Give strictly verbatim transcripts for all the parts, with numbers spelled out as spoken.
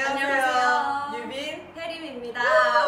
안녕하세요. 유빈, 혜림입니다.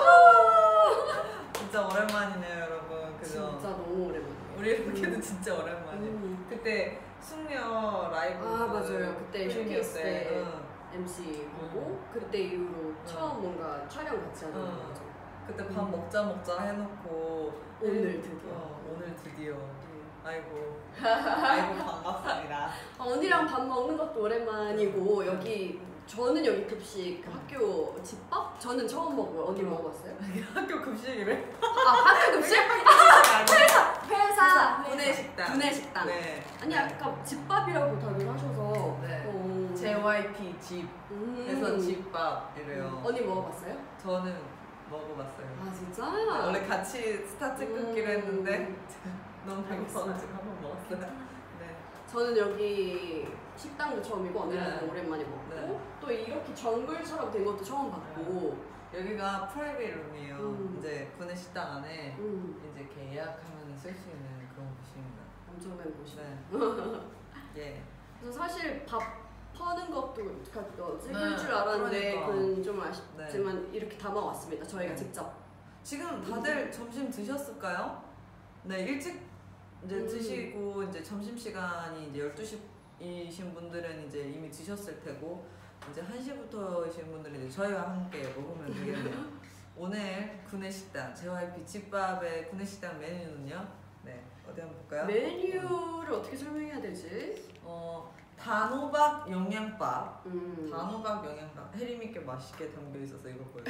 진짜 오랜만이네요, 여러분. 그죠? 진짜 너무 오랜만이에요. 우리 이렇게도 음. 진짜 오랜만이에요. 음. 그때 숙녀 라이브. 아 맞아요. 그때 쇼케이스 때 응. 엠씨 보고 응. 그때 이후로 응. 처음 뭔가 촬영 같이 하는 응. 거죠. 그때 밥 응. 먹자 먹자 해놓고 오늘 드디어. 어, 오늘 드디어. 아이고, 아이고 반갑습니다. 언니랑 밥 먹는 것도 오랜만이고 여기 저는 여기 급식 학교 집밥? 저는 처음 먹어요. 언니 먹어봤어요? 학교 급식이래? 아 학교 급식? 회사! 회사! 구내식당. 구내식당. 네. 아니 아까 집밥이라고 다들 하셔서 네. 어... 제이와이피 집 음. 해서 집밥 이래요. 음. 언니 먹어봤어요? 저는 먹어봤어요. 아 진짜? 네, 원래 같이 스타트 끊기로 음. 했는데 너무 배고파가지고 한번 먹었어요. 네. 저는 여기 식당도 처음이고 언니랑 네. 오랜만에 먹고 네. 또 이렇게 정글처럼 된 것도 처음 봤고 네. 여기가 프라이빗 룸이에요. 음. 이제 구내식당 안에 음. 이제 이렇게 예약하면 쓸 수 있는 그런 곳입니다. 엄청난 곳이네. 네. 예. 그래서 사실 밥 퍼는 것도 찍을 네. 줄 알았는데 그러니까. 그건 좀 아쉽지만 네. 이렇게 담아왔습니다. 저희가 네. 직접. 지금 다들 음. 점심 드셨을까요? 네, 일찍 이제 음. 드시고 이제 점심 시간이 이제 열두 시이신 분들은 이제 이미 드셨을 테고 이제 한 시부터이신 분들은 이제 저희와 함께 먹으면 되겠네요. 오늘 구내식당 제이와이피 집밥의 구내식당 메뉴는요. 네, 어디 한번 볼까요? 메뉴를 어떻게 설명해야 되지? 어, 단호박 영양밥. 음. 단호박 영양밥. 혜림이께 맛있게 담겨 있어서 이거 보여요.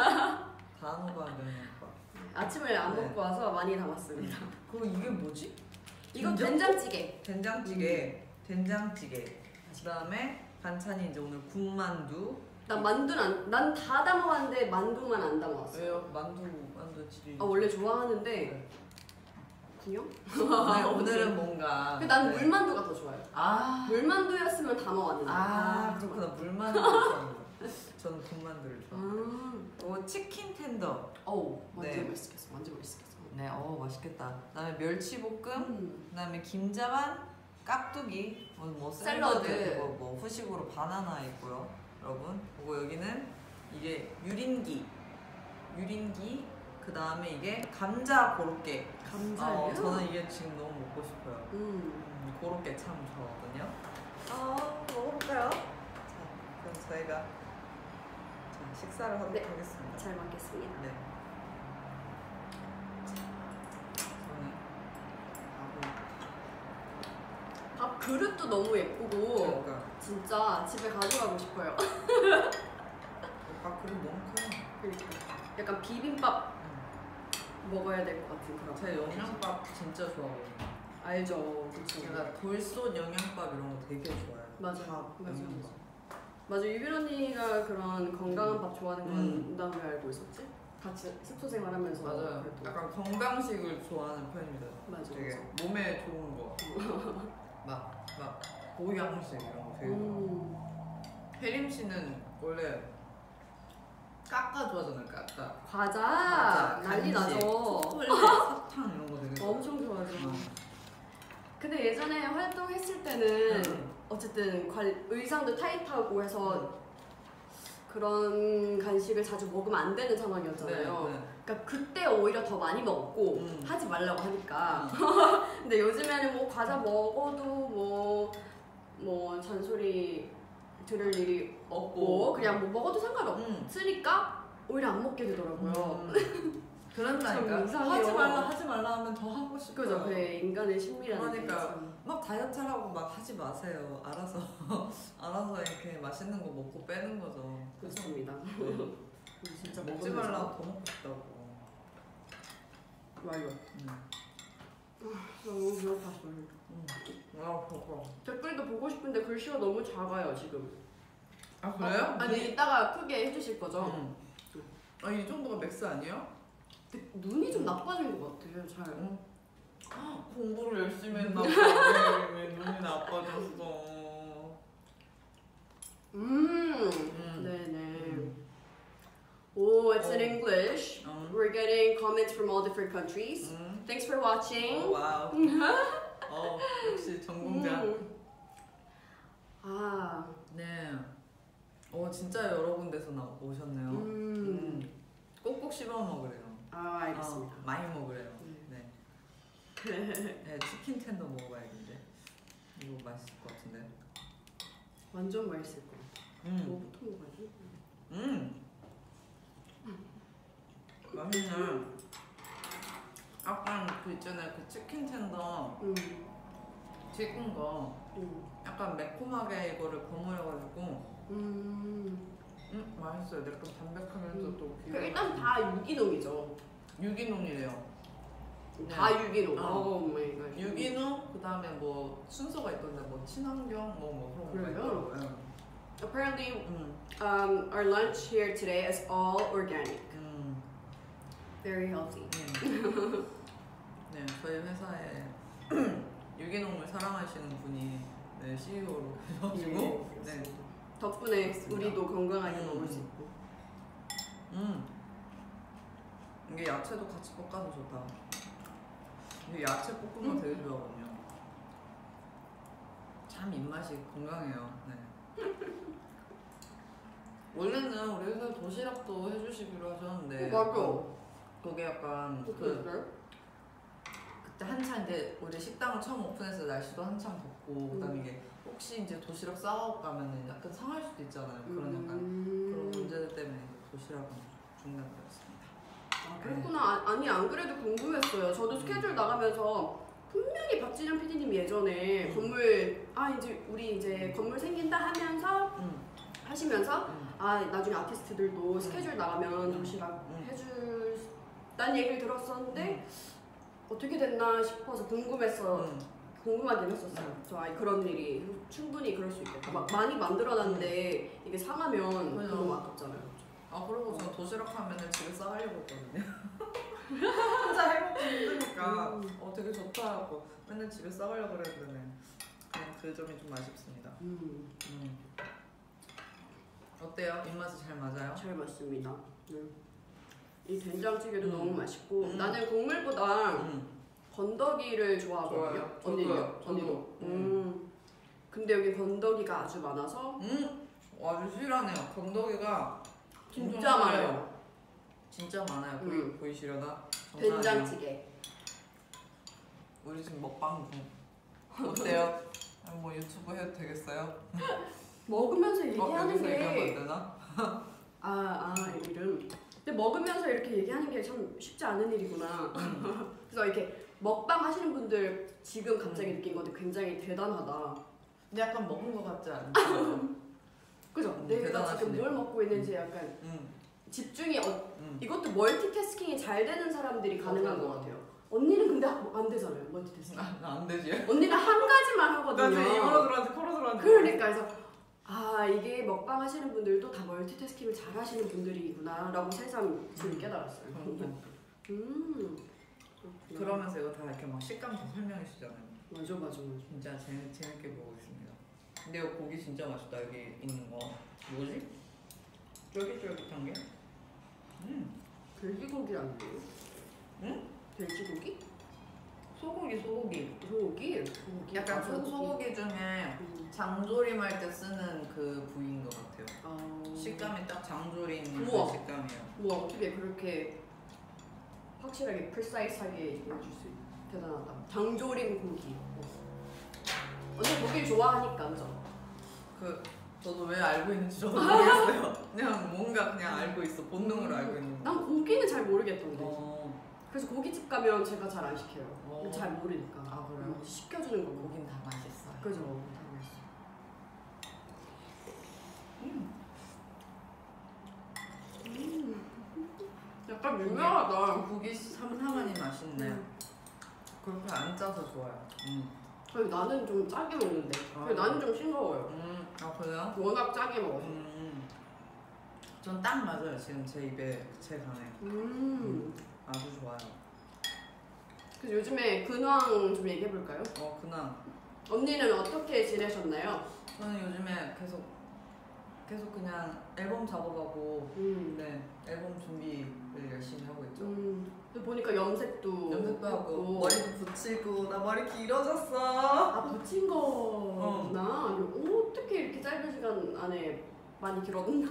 단호박 영양밥. 아침을 안 먹고 네. 와서 많이 담았습니다. 그리고 이게 뭐지? 이건 된장찌개. 된장찌개. 음. 된장찌개. 그 다음에 반찬이 이제 오늘 국만두. 난 만두는 안, 난 다 담아왔는데 만두만 안 담아왔어요. 왜요? 만두, 만두 질이. 아 원래 좋아하는데. 네. 군요? 네, 오늘은 뭔가. 난 네. 물만두가 더 좋아요. 아. 물만두였으면 담아왔는데. 아, 아 그렇구나. 물만두. 저는 군만두를 좋아해요. 음. 오, 치킨 텐더. 어우, 완전 네. 맛있겠어. 완전 맛있겠어. 네, 어 맛있겠다. 그다음에 멸치볶음, 음. 그다음에 김자반, 깍두기, 뭐, 뭐 샐러드, 샐러드 뭐, 뭐 후식으로 바나나 있고요, 여러분. 그리고 여기는 이게 유린기, 유린기. 그다음에 이게 감자 고로케. 감자요? 어, 저는 이게 지금 너무 먹고 싶어요. 음. 음, 고로케 참 좋아하거든요. 아, 먹어볼까요? 자, 그럼 저희가 자, 식사를 하도록 네. 하겠습니다. 잘 먹겠습니다. 네. 밥 그릇도 너무 예쁘고 그러니까. 진짜 집에 가져가고 싶어요. 밥 그릇 너무 커요. 그러니까 약간 비빔밥 응. 먹어야 될 것 같은 그런. 제가 영양밥 진짜 좋아하거든요. 알죠, 그쵸. 제가 돌솥 영양밥 이런 거 되게 좋아해요. 맞아, 밥, 맞아, 영양밥. 맞아. 유빈 언니가 그런 건강한 밥 좋아하는 건 음. 난 왜 알고 있었지? 같이 숙소 생활하면서. 맞아요. 그래도. 약간 건강식을 좋아하는 편입니다. 맞아, 되게 맞아. 몸에 좋은 거. 막, 막 보양식 이런 거 되게 음. 좋아해요. 혜림 씨는 원래 까까 좋아하잖아요. 까까. 과자, 과자 난리 간식, 나죠. 초콜릿, 사탕 이런 거 되게 엄청 좋아하죠. 음. 근데 예전에 활동했을 때는 음. 어쨌든 관, 의상도 타이트하고 해서 음. 그런 간식을 자주 먹으면 안 되는 상황이었잖아요. 네, 네. 그러니까 그때 오히려 더 많이 먹고 음. 하지 말라고 하니까. 음. 근데 요즘에는 뭐 과자 먹어도 뭐, 뭐 잔소리 들을 일이 없고 그냥 뭐 먹어도 상관없으니까 음. 오히려 안 먹게 되더라고요. 음. 그런다니까 하지 말라 하지 말라 하면 더 하고 싶어요. 그죠, 그 인간의 심리라는 게. 그러니까 막 다이어트 하라고 막 하지 마세요. 알아서 알아서 이렇게 맛있는 거 먹고 빼는 거죠. 그렇습니다. 네. 진짜 먹지 말라고 더 먹고 싶다고. 맞아. 음. 너무 배고팠어요. 음. 아, 배고파. 댓글도 보고 싶은데 글씨가 너무 작아요 지금. 아 그래요? 아, 아니 이따가 크게 해주실 거죠? 음. 아, 이 정도가 맥스 아니에요? 근데 눈이 좀 나빠진 것 같아요. 잘. 응. 공부를 열심히 했나 봐. 왜, 왜 눈이 나빠졌어. 음. 음. 네네. 음. Oh, it's oh. in English. Um. We're getting comments from all different countries. 음. Thanks for watching. 오, 와우. 어, 역시 전공자. 음. 아. 네. 어 진짜 여러 군데서 나 오셨네요. 음. 음. 꼭꼭 씹어 먹으래요. 아 알겠습니다. 어, 많이 먹으래요. 네. 네, 치킨 텐더 먹어봐야겠는데 이거 맛있을 것 같은데. 완전 맛있을 거. 음. 뭐부터 먹어야지? 음. 맛있네. 약간 그 있잖아요, 그 치킨 텐더 음. 튀긴 거 음. 약간 매콤하게 이거를 버무려가지고 음. 음 맛있어요. 약간 담백하면서도 음. 기가 일단 다 유기농이죠. 유기농이래요. 다 유기농. 어. 오 마이 갓. 유기농, 그 다음에 뭐 순서가 있던데 뭐 친환경 뭐 뭐 그런 거 그래요? 있더라고요. Apparently, 음. um, our lunch here today is all organic. 음. Very healthy. 음. 네, 저희 회사에 유기농을 사랑하시는 분이 네, 씨이오로 계셔가지고 네, 네. 덕분에 그렇습니다. 우리도 건강하게 음. 먹을 수 있고. 음. 이게 야채도 같이 볶아서 좋다. 이게 야채 볶은 거 음. 되게 좋아하거든요. 참 입맛이 건강해요. 네. 원래는 우리 회사 도시락도 해주시기로 하셨는데 어, 맞아. 그게 약간 그 그랬어요? 그때 한창 이제 우리 식당을 처음 오픈했을 때 날씨도 한창 덥고 음. 그다음에 이게 혹시 이제 도시락 싸고 가면은 약간 상할 수도 있잖아요. 그런 약간 음. 그런 문제들 때문에 도시락은 중단되었습니다. 아, 그랬구나. 아, 아니 안 그래도 궁금했어요. 저도 스케줄 나가면서 분명히 박진영 피디님 예전에 음. 건물 아 이제 우리 이제 건물 생긴다 하면서 음. 하시면서 음. 아 나중에 아티스트들도 스케줄 나가면 음. 도시락 음. 해줄다는 얘기를 들었었는데 어떻게 됐나 싶어서 궁금했어. 음. 궁금하긴 했었어요. 저 아, 그런 일이 충분히 그럴 수 있겠다. 막 많이 만들어놨는데 이게 상하면 맞아. 너무 아깝잖아요. 아 그리고 전 도시락 하면은 집에 싸가려고 했거든요. 혼자 해먹기 힘드니까 음. 어 되게 좋다 하고 맨날 집에 싸가려고 그랬는데 그냥 그 점이 좀 아쉽습니다. 음, 음. 어때요? 입맛이 잘 맞아요? 잘 맞습니다. 네. 이 된장찌개도 음. 너무 맛있고 음. 나는 국물보다 음. 건더기를 좋아하거든요. 좋아요. 언니요? 저도요. 언니도. 저도. 음. 근데 여기 건더기가 아주 많아서 음. 아주 실하네요. 건더기가 진짜 엄청 많아요. 실해요. 진짜 많아요. 보이, 음. 보이시려나? 정말 된장찌개. 우리 지금 먹방 중 어때요? 아, 뭐 유튜브 해도 되겠어요? 먹으면서 어, 얘기하는 여기서 얘기하면 안 게 되나? 아, 아, 이름. 근데 먹으면서 이렇게 얘기하는 게 참 쉽지 않은 일이구나. 음. 그래서 이렇게 먹방 하시는 분들 지금 갑자기 음. 느낀 건데 굉장히 대단하다. 근데 약간 먹은 거 같지 않죠? 그죠? 음, 내가 대단하시네요. 지금 뭘 먹고 있는지 약간 음. 집중이 어, 음. 이것도 멀티태스킹이 잘 되는 사람들이 가능한 맞아. 것 같아요. 언니는 근데 안 되잖아요, 멀티태스킹. 아, 나안 되지. 언니는 한 가지만 나 하거든요. 지금 입으로 들어왔지 코로 들어왔지. 그러니까 그래서 아 이게 먹방 하시는 분들도 다 멀티태스킹을 잘 하시는 분들이구나 라고 새삼 지금 음. 깨달았어요. 음. 음. 그렇구나. 그러면서 이거 다 이렇게 막 식감 다 설명해 주잖아요. 맞아 맞아 맞아. 진짜 재, 재밌게 보고 있습니다. 근데 이거 고기 진짜 맛있다. 여기 있는 거 뭐지? 쫄깃쫄깃한 게? 음. 돼지고기 아니에요? 응? 돼지고기? 소고기 소고기. 소고기? 소고기. 약간 아, 소, 소고기 중에 음. 장조림할 때 쓰는 그 부위인 것 같아요. 아. 식감이 딱 장조림 그 우와. 식감이에요. 우와 어떻게 그렇게 확실하게 프리사이즈하게 얘기해줄 수 있 대단하다. 장조림 고기. 언니 고기 좋아하니까 그죠? 그 저도 왜 알고 있는지 저도 모르겠어요. 그냥 뭔가 그냥 알고 있어. 본능으로 음. 알고 있는 거. 난 고기는 잘 모르겠던데. 어. 그래서 고깃집 가면 제가 잘 안 시켜요. 어. 잘 모르니까. 아, 그래요? 음, 시켜주는 거고. 고긴 다 맛있어요. 그죠? 다 맛있어. 음. 음. 약간 유명하다. 고기 삼삼하니 맛있네. 음. 그렇게 안 짜서 좋아요. 음. 아니, 나는 좀 짜게 먹는데. 아. 근데 나는 좀 싱거워요. 음. 아 그래요? 워낙 짜게 먹어서. 음. 전 딱 맞아요. 지금 제 입에 제 간에 음. 아주 좋아요. 그래서 요즘에 근황 좀 얘기해볼까요? 어 그나 언니는 어떻게 지내셨나요? 저는 요즘에 계속 계속 그냥 앨범 작업하고 음. 네 앨범 준비를 열심히 하고 있죠. 음. 근데 보니까 염색도 염색도 하고 했고. 머리도 붙이고 나 머리 길어졌어. 아 붙인 거구나. 아니, 어떻게 이렇게 짧은 시간 안에 많이 길었나?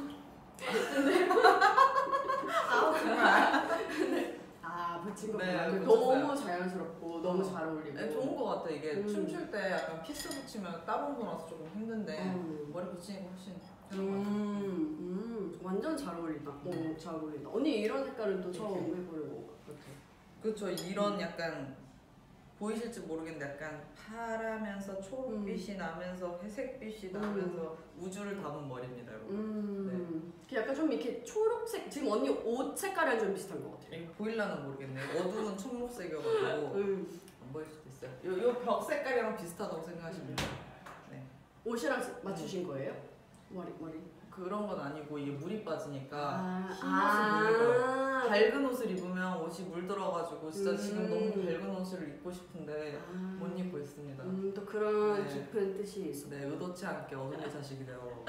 아 정말. 아 붙인 거 네, 너무 자연스럽고 너무 어. 잘 어울리고. 네, 좋은 거 같아. 이게 음. 춤출 때 약간 피스 붙이면 따로 보나서 조금 힘든데 음. 머리 붙이니까 훨씬 음, 편한 것 같아. 음, 완전 잘 어울린다. 어, 잘 어울린다. 언니 이런 색깔은 또 처음 이렇게. 해보는 것 같아. 그렇죠. 이런 음. 약간 보이실지 모르겠는데 약간 파라면서 초록빛이 음. 나면서 회색빛이 음. 나면서 우주를 담은 머리입니다, 여러분. 음, 그 약간 좀 이렇게 초록색, 지금 언니 옷 색깔이랑 좀 비슷한 것 같아요. 이거 보일라는 모르겠네요. 어두운 청록색이어가지고 음. 안 보일 수도 있어요. 요, 요 벽 색깔이랑 비슷하다고 생각하시면 돼요. 네. 옷이랑 맞추신 거예요? 머리, 머리. 그런 건 아니고 이게 물이 빠지니까 아, 흰 옷을 입는 거예요. 아, 밝은 옷을 입으면 옷이 물들어가지고 진짜 음. 지금 너무 밝은 옷을 입고 싶은데 아. 못 입고 있습니다. 음, 또 그런 네. 깊은 뜻이 있어. 네, 의도치 않게 어둠의 자식이 되어.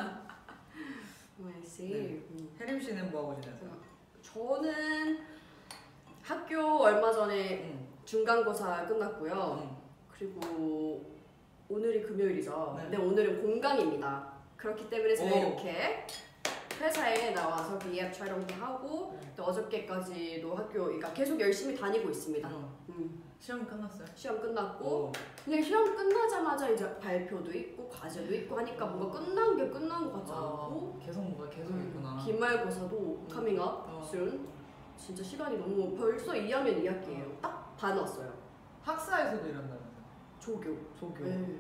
I see. 네. 음. 혜림 씨는 뭐 하고 지내세요? 저는 학교 얼마 전에 응. 중간고사 끝났고요. 응. 그리고 오늘이 금요일이죠. 네. 근데 오늘은 공강입니다. 그렇기 때문에 제가 오. 이렇게 회사에 나와서 비앱 촬영도 하고 네. 또 어저께까지도 학교, 그러니까 계속 열심히 다니고 있습니다. 어. 음, 시험 끝났어요? 시험 끝났고 오. 근데 시험 끝나자마자 이제 발표도 있고 과제도 있고 하니까 뭔가 끝난 게 끝난 것 같지 않고 아, 계속 뭐가 계속 음, 있구나. 기말고사도 음. coming up 어. soon. 진짜 시간이 너무 벌써 이 학년 이 학기예요. 딱 반 왔어요. 학사에서도 일한다면서요? 조교. 조교. 네.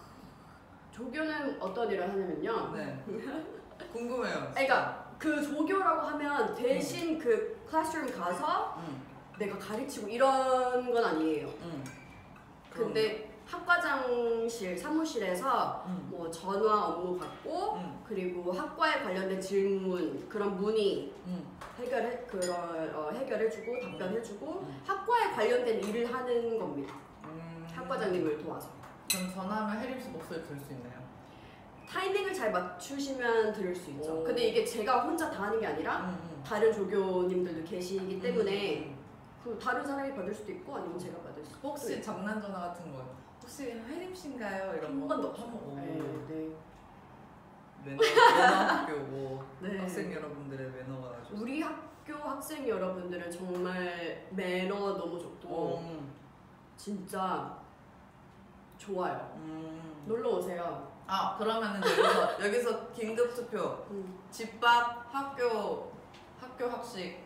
조교는 어떤 일을 하냐면요. 네. 궁금해요. 그러니까 그 조교라고 하면 대신 그 클래스룸 가서 응. 내가 가르치고 이런 건 아니에요. 응. 근데 학과장실 사무실에서 응. 뭐 전화 업무 받고 응. 그리고 학과에 관련된 질문 그런 문의 응. 해결해 그런 어, 해결해주고 답변해주고 음. 학과에 관련된 일을 하는 겁니다. 음. 학과장님을 도와서 그럼 전화하면 혜림 씨 목소리 들을 수 있나요? 타이밍을 잘 맞추시면 들을 수 있죠. 오. 근데 이게 제가 혼자 다 하는 게 아니라 응. 응. 다른 조교님들도 계시기 때문에 음. 그 다른 사람이 받을 수도 있고 아니면 제가 받을 수도 있고 혹시 장난 전화 같은 거 혹시 혜림 씨인가요? 이런 한 거 번도 없어요. 한번 오. 네, 네. 매너 매너 학교고 네. 학생 여러분들의 매너가 아주. 우리 학교 학생 여러분들은 정말 매너 너무 좋고 음. 진짜 좋아요. 음. 놀러 오세요. 아 그러면은 여기서 여기서 긴급 투표. 음. 집밥 학교 학교 학식.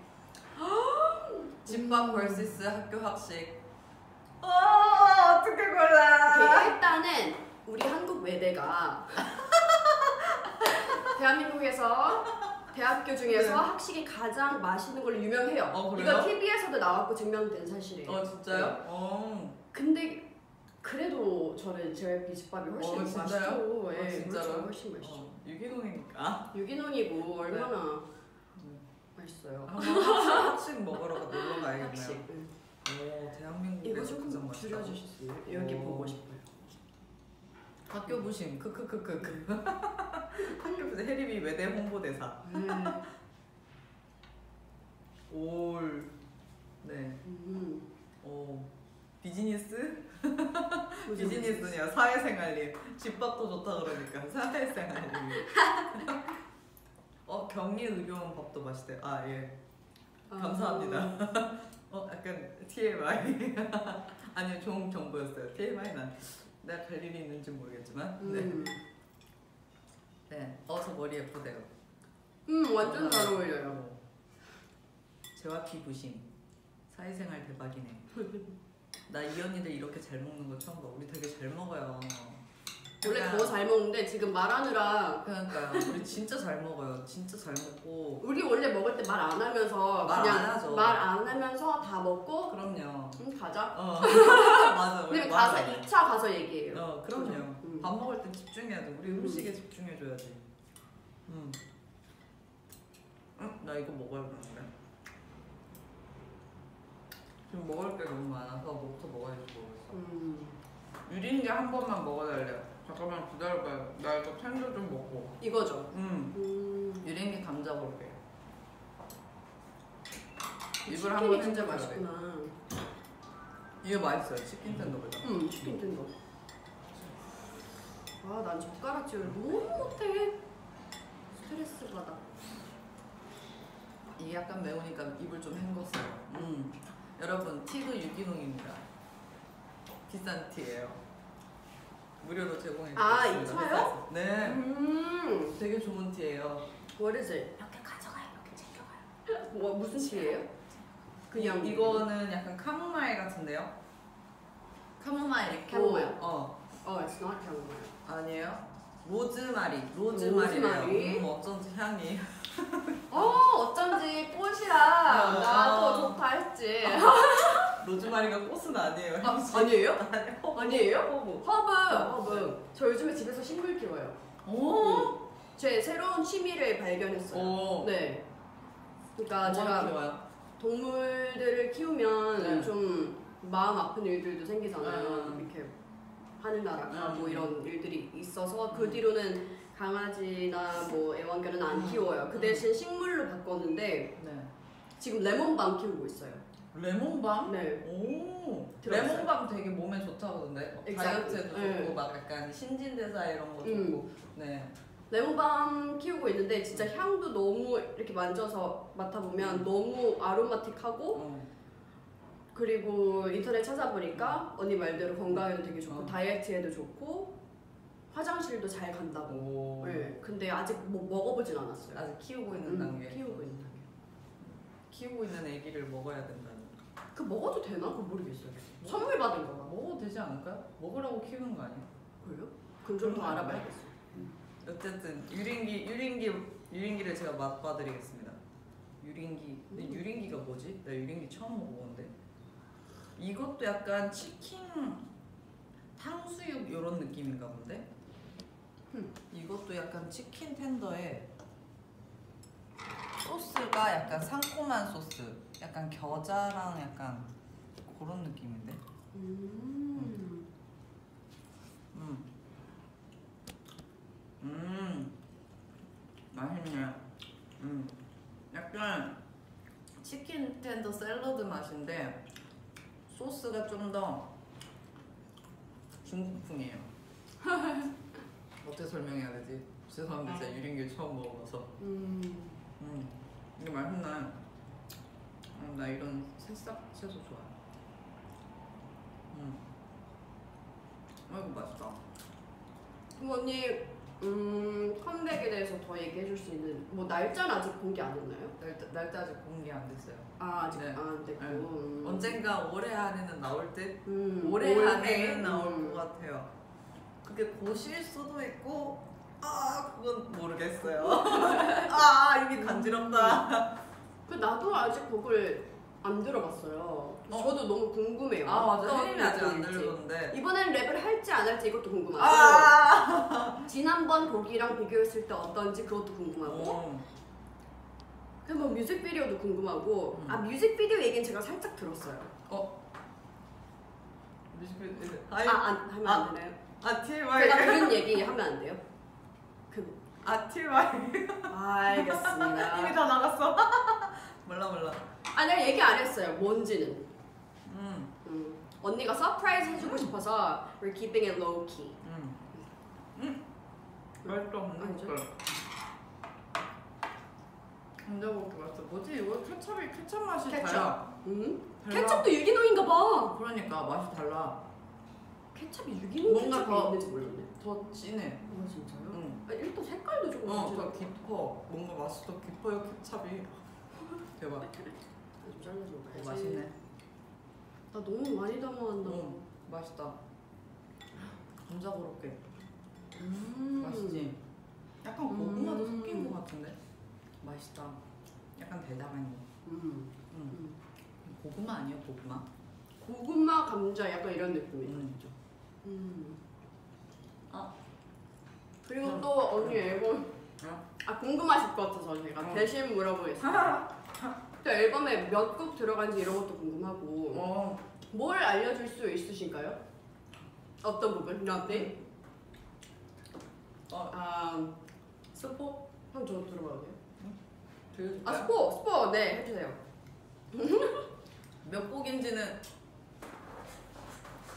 집밥 음. vs 학교 학식. 어 어떻게 골라? 오케이, 일단은 우리 한국 외대가 대한민국에서 대학교 중에서 네. 학식이 가장 맛있는 걸로 유명해요. 어, 그래요? 이거 티비에서도 나왔고 증명된 사실이에요. 어 진짜요? 네. 어. 근데 그래도 저는 제이알피 집밥이 훨씬 어, 진짜요? 맛있죠. 어, 예, 진짜로? 그렇죠. 훨씬 맛있죠. 어, 유기농이니까. 유기농이고 얼마나 음. 맛있어요. 한번 학식, 학식 먹으러 가 놀러 가야겠네요. 학식. 응. 오 대한민국에서 이거 가장 조금 맛있다. 줄여주셨어요. 여기 오. 보고 싶어요. 학교 부심 크크크크. 학교 부심 혜림이 외대 홍보대사. 네. 올. 네. 음. 오. 비즈니스? 무슨 비즈니스냐 사회생활님. 집밥도 좋다 그러니까 사회생활님. 어 격리의료원 밥도 맛있대요. 아 예. 아. 감사합니다. 어 약간 티엠아이. 아니요 좋은 정보였어요. 티엠아이는 내가 갈 일이 있는지 모르겠지만. 네. 음. 네. 어저 머리 예쁘대요. 음 완전 잘 어울려요. 재화 피부심. 사회생활 대박이네. 나 이 언니들 이렇게 잘 먹는 거 처음 봐. 우리 되게 잘 먹어요. 원래 약간- 더 잘 먹는데 지금 말하느라 그러니까요. 우리 진짜 잘 먹어요. 진짜 잘 먹고. 우리 원래 먹을 때 말 안 하면서 말안 그냥 하죠. 말 안 하면서 다 먹고 그럼요. 음 가자. 어 맞아. 우리 근데 맞아. 가서 이 차 가서 얘기해요. 어 그럼요. 그죠? 음. 밥 먹을 때 집중해야지. 우리 음식에 집중해줘야지. 음. 응? 나 이거 먹어야 되는데. 지금 먹을 게 너무 많아서 뭐부터 먹어야 될지 모르겠어. 음. 유린게 한 번만 먹어달래요. 잠깐만 기다려봐요. 나 이거 캔도 좀 먹고. 이거죠. 음. 음. 유린게 감자 볼게요. 입을 치킨이 한번 진짜 헹궈줘야 돼. 맛있구나. 이거 맛있어요. 치킨 텐더보다. 음 치킨 뜬거. 아난 젓가락질을 너무 못해. 스트레스 받아. 이게 약간 매우니까 입을 좀 헹궜어요. 음. 여러분 티도 유기농입니다. 비싼 티예요. 무료로 제공해드렸습니다. 아, 이 차요? 네. 음. 되게 좋은 티예요. What is it? 이렇게 가져가요. 이렇게 챙겨가요. 뭐 무슨 티예요? 그냥 이거는 약간 카모마일 같은데요? 카모마일 있고 카모마일? 어. 어, it's not chamomile. 아니에요? 로즈마리. 로즈마리래요. 로즈마리? 음, 어쩐지 향이. 어, 어쩐지 꽃이라 어. 나도 좋다 했지. 로즈마리가 꽃은 아니에요. 아, 아니에요? 아니에요. 아니에요? 허브. 허브, 허브. 저 요즘에 집에서 식물 키워요. 오. 제 새로운 취미를 발견했어요. 오. 네. 그러니까 뭐가 제가 키워요? 동물들을 키우면 네. 좀 마음 아픈 일들도 생기잖아요. 음. 이렇게 하늘나라 가고 음. 이런 일들이 있어서 그 음. 뒤로는 강아지나 뭐 애완견은 안 음. 키워요. 그 음. 대신 식물로 바꿨는데 네. 지금 레몬밤 키우고 있어요. 레몬밤? 네. 오. 들어봤어요? 레몬밤 되게 몸에 좋다던데. 막 Exactly. 다이어트에도 네. 좋고 막 약간 신진대사 이런 거 음. 좋고. 네. 레몬밤 키우고 있는데 진짜 향도 너무 이렇게 만져서 맡아보면 음. 너무 아로마틱하고 어. 그리고 인터넷 찾아보니까 언니 말대로 건강에도 되게 좋고 어. 다이어트에도 좋고 화장실도 잘 간다고. 오. 네, 근데 아직 뭐 먹어보진 않았어요. 아직 키우고 있는 음, 단계. 키우고 있는 단계. 키우고 있는 애기를 먹어야 된다는. 그 먹어도 되나? 그거 모르겠어요. 선물 받은 거 봐. 먹어도 되지 않을까요? 먹으라고 키우는 거 아니야? 그래요? 그럼 좀 더 알아봐야겠어요. 어쨌든 유린기 유린기 유린기를 제가 맛봐드리겠습니다. 유린기. 근데 음. 유린기가 뭐지? 나 유린기 처음 먹어보는데. 이것도 약간 치킨 탕수육 이런 느낌인가 본데. 음. 이것도 약간 치킨 텐더에 소스가 약간 상콤한 소스. 약간 겨자랑 약간 그런 느낌인데. 음. 음. 음. 맛있네. 음. 약간 치킨 텐더 샐러드 맛인데 소스가 좀 더 중국풍이에요. 어떻게 설명해야 되지? 죄송합니다. 제가 유린기 처음 먹어봐서. 음. 음. 이게 맛있네. 음, 나 이런 새싹 채소 좋아. 음. 아이고 맛있다. 그럼 언니 음, 컴백에 대해서 더 얘기해 줄 수 있는 뭐 날짜는 아직 공개 안 했나요? 날짜, 날짜 아직 공개 안 됐어요. 아 아직 네. 안 됐고. 네. 음. 언젠가 올해 안에는 나올 듯? 음, 올해 올해? 안에는 나올 음. 것 같아요. 그게 고실 수도 있고 아 그건 모르겠어요. 아 이게 간지럽다. 그 나도 아직 곡을 안 들어봤어요. 어? 저도 너무 궁금해요. 아 맞아. 어떤 혜림이 아직 안 곡일지. 들려줬는데. 이번엔 랩을 할지 안 할지 이것도 궁금하고 아. 지난번 곡이랑 비교했을 때 어떤지 그것도 궁금하고 어. 그 뭐 뮤직비디오도 궁금하고 음. 아 뮤직비디오 얘기는 제가 살짝 들었어요. 어. 뮤직비디오. 아, 안, 하면 아. 안 되나요? 아 티와이. 제가 들은 얘기 하면 안 돼요? 그 아 티와이. 알겠습니다. 이미 다 나갔어. 몰라 몰라. 아 내가 얘기 안 했어요. 뭔지는. 음. 음. 언니가 서프라이즈 해주고 싶어서 we're keeping it low key. 음. 음. 맛있어. 아니죠? 감자볶이 맛있어. 뭐지 이거 케첩이 케첩 맛이 케첩. 달라. 음? 달라. 케첩도 유기농인가 봐. 그러니까 맛이 달라. 케첩이 유기농 뭔가 케첩이 더- 있는지 몰랐네. 더 진해. 아 진짜요? 응. 아, 일단 색깔도 조금 어, 진해. 더 깊어. 뭔가 맛이 더 깊어요 케첩이. 대박. 좀 잘라서 오, 먹어야지. 맛있네. 나 너무 많이 담아왔나 봐. 응, 맛있다. 감자 고로케. 음. 맛있지? 약간 고구마도 음. 섞인 것 같은데? 맛있다. 약간 대담하니. 음. 응. 음. 고구마 아니야 고구마? 고구마 감자 약간 이런 느낌이죠. 응. 음. 아. 그리고 음. 또 언니 앨범 어? 아 궁금하실 것 같아서 제가 어. 대신 물어보겠습니다. 또 앨범에 몇 곡 들어간지 이런 것도 궁금하고 어. 뭘 알려줄 수 있으신가요? 어떤 부분? Nothing? 어. 아 스포? 형 저 들어봐도 돼요? 들려줄까요? 아 스포! 스포! 네 해주세요. 몇 곡인지는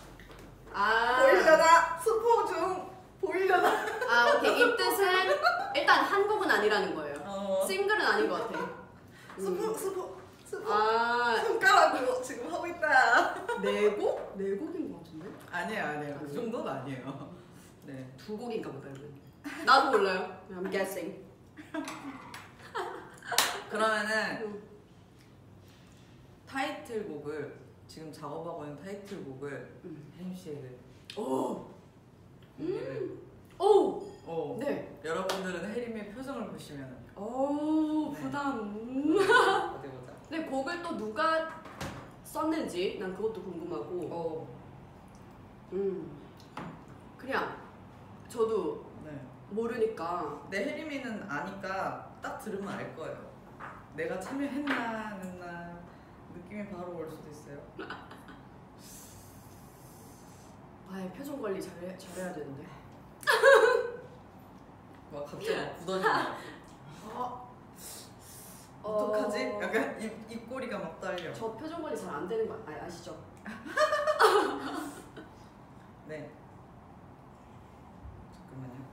아 보이려나? 스포 중 보이려나? 아 오케이 이 뜻은 일단 한 곡은 아니라는 거예요. 어. 싱글은 아닌 것 같아. 스포 스포 스포. 아 손가락으로 지금 하고 있다. 네 곡? 네 곡인 것 같은데? 아니에요 아니에요. 그 정도는 아니에요. 네. 두 곡인가 보다 이거. 나도 몰라요. I'm guessing. 그러면은 음. 타이틀곡을 지금 작업하고 있는 타이틀곡을 음. 혜림 씨에게 오. 공개를. 오. 어. 네. 여러분들은 혜림의 표정을 보시면 오 네. 부담. 어디 보자. 근데 곡을 또 누가 썼는지 난 그것도 궁금하고. 어. 음. 그냥 저도 네. 모르니까. 내 혜림이는 아니까 딱 들으면 알 거예요. 내가 참여했나 안 했나 느낌이 바로 올 수도 있어요. 아 표정 관리 잘해 잘해야 되는데. 와 갑자기 막 굳어지네. 아, 어떡하지? 어, 약간 입, 입꼬리가 막 떨려. 저 표정 관리 잘 안 되는 거 아, 아시죠? 네. 잠깐만요.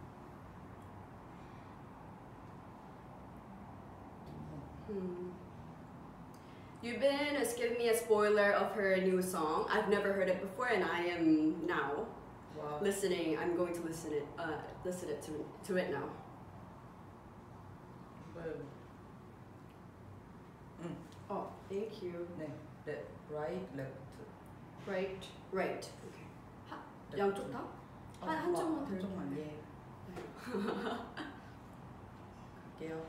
Hmm. You've been uh, giving me a spoiler of her new song. I've never heard it before, and I am now 와. listening. I'm going to listen it, uh, listen it to to it now. 응. Oh, thank you. 네. 네. Right, left. Right, right. Okay. 하, 양쪽 다? 한 한쪽만 들려. 한쪽만. 예. 갈게요.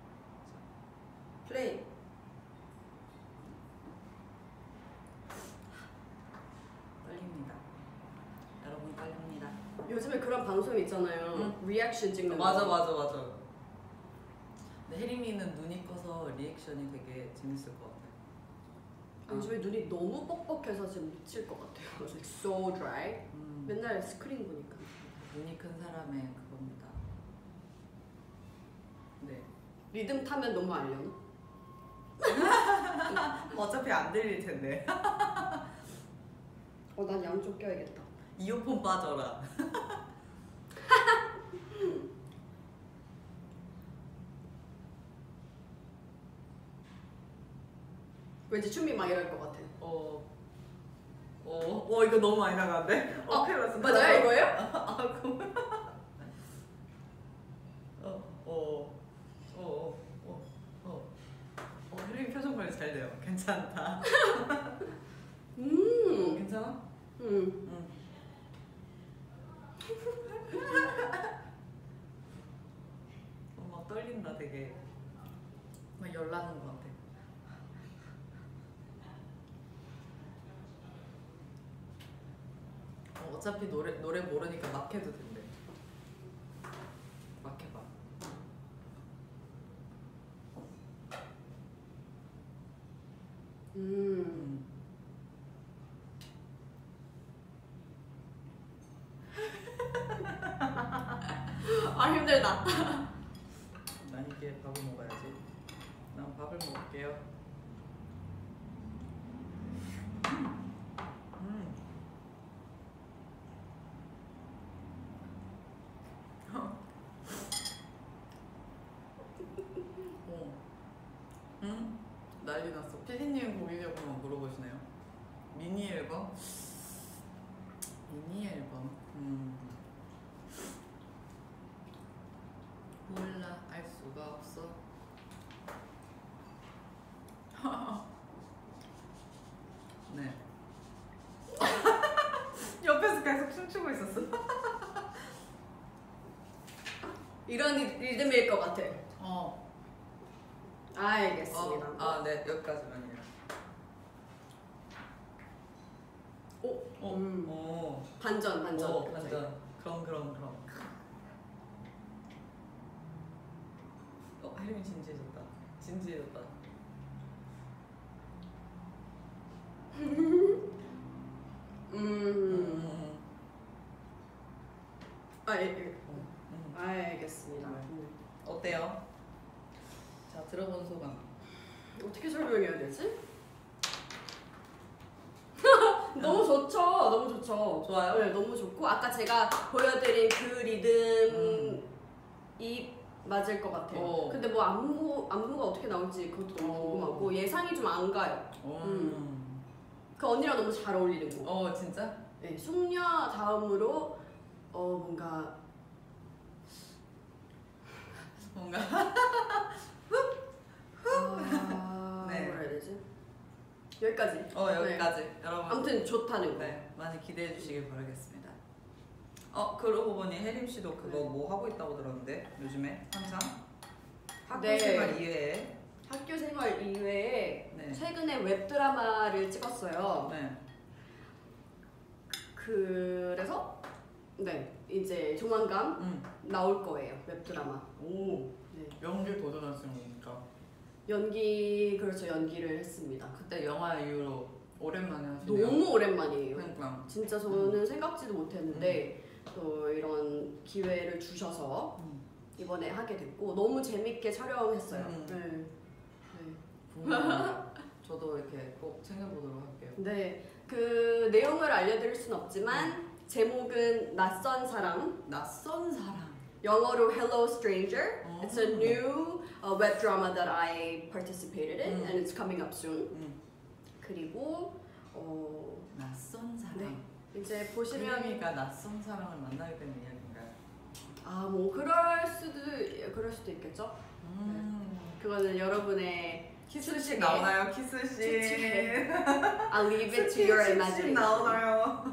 플레이. 떨립니다. 여러분 떨립니다. 요즘에 그런 방송 있잖아요. 응. 리액션 찍는 거. 맞아 맞아 맞아. 근데 혜림이는 눈이 커서 리액션이 되게 재밌을 것 같아. 요즘에 눈이 너무 뻑뻑해서 지금 미칠 것 같아요. It's like so dry. 음, 맨날 스크린 보니까. 눈이 큰 사람의 그겁니다. 네. 리듬 타면 너무 알려나? 어차피 안 들릴 텐데. 어, 난 양쪽 껴야겠다. 이어폰 빠져라. 왠지 춤이 막 이럴 것 같아. 어. 어, 어 이거 너무 많이 나가는데? 어, 큰일 났어. 맞아요 이거예요? 아, 그. 어, 어, 어, 어, 어, 어. 어, 혜림 표정 관리 잘 돼요. 괜찮다. 음. 괜찮아? 음. 응. 어, 막 떨린다 되게. 막 열나는 것 같아. 어, 어차피 노래 노래 모르니까 막 해도 된대. 막 해봐. 음. 음. 아 힘들다. 난 이게 밥을 먹어야지. 난 밥을 먹을게요. 음. 어. 응? 난리 났어. 피디님 고객여부만 물어보시네요. 미니 앨범? 미니 앨범? 음. 몰라, 알 수가 없어. 네. 옆에서 계속 춤추고 있었어. 이런 리- 리듬일 것 같아. 어. 알겠습니다. 어, 아, 네, 여기까지만이에요. 오, 어, 음. 어, 반전 반전. 어, 완전. 그럼, 그럼, 그럼. 어, 혜림이 진지해졌다. 진지해졌다. 음. 음, 아, 예, 예. 음, 음. 알겠습니다. 네. 음. 어때요? 자, 들어본 소감. 어떻게 설명해야 되지? 너무 좋죠. 너무 좋죠. 좋아요? 네, 너무 좋고 아까 제가 보여드린 그 리듬이 음. 맞을 것 같아요. 어. 근데 뭐 안무 안무가 어떻게 나올지 그것도 너무 어. 궁금하고 예상이 좀 안 가요. 음. 그 언니랑 너무 잘 어울리는 거. 어 진짜? 네, 숙녀 다음으로 어 뭔가 뭔가 아, 네. 뭐라 해야 되지? 여기까지. 어 여기까지 네. 여러분 아무튼 좋다는 거. 네 많이 기대해 주시길 바라겠습니다. 어 그러고 보니 혜림 씨도 그거 네. 뭐 하고 있다고 들었는데 요즘에 한창 학교 네. 생활 이외에 학교 생활 이외에 네. 최근에 웹 드라마를 찍었어요. 네. 그래서 네 이제 조만간 음. 나올 거예요 웹 드라마. 오 네. 연기 도전하시는 거니까 연기 그렇죠 연기를 했습니다. 그때 영화 이후로 오랜만에 하시네요. 너무 오랜만이에요. 그러니까 진짜 저는 생각지도 못했는데 음. 또 이런 기회를 주셔서 음. 이번에 하게 됐고 너무 재밌게 촬영했어요. 음. 네. 네. 궁금해요. 저도 이렇게 꼭 챙겨보도록 할게요. 네, 그 내용을 알려드릴 순 없지만 제목은 낯선 사람. 낯선 사람. 영어로 Hello Stranger. 어. It's a new uh, web drama that I participated in, 음. and it's coming up soon. 음. 그리고 어, 낯선 사람. 네. 이제 보시면 그림이가 낯선 사람을 만나게 되는 이야기인가요? 아 뭐 그럴 수도 그럴 수도 있겠죠. 음. 그거는 여러분의 키스씬 추측에 나오나요? 키스씬. 추측에 I'll leave it to your imagination. 나오나요?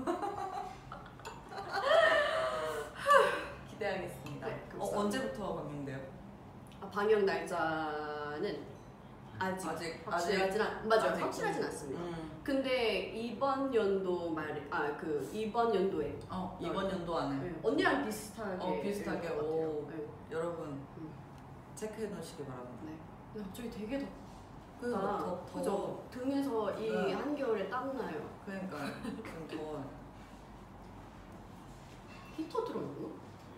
기대하겠습니다. 네, 어, 언제부터 방영돼요? 아, 방영 날짜는 아직 아직 확실하진 않 맞아요. 아직. 확실하진 않습니다. 음. 근데 이번 연도 말 아 그 이번 연도에 어 이번 연도 안에. 네, 언니랑 비슷하게 어 비슷하게. 될 것 같아요. 오 네. 여러분 음. 체크해 놓으시기 바랍니다. 네. 근데 갑자기 되게 덥다. 그 더, 더, 그죠? 등에서 이 네. 한겨울에 땀 나요. 그러니까 좀 더워. 히터 틀어놓나?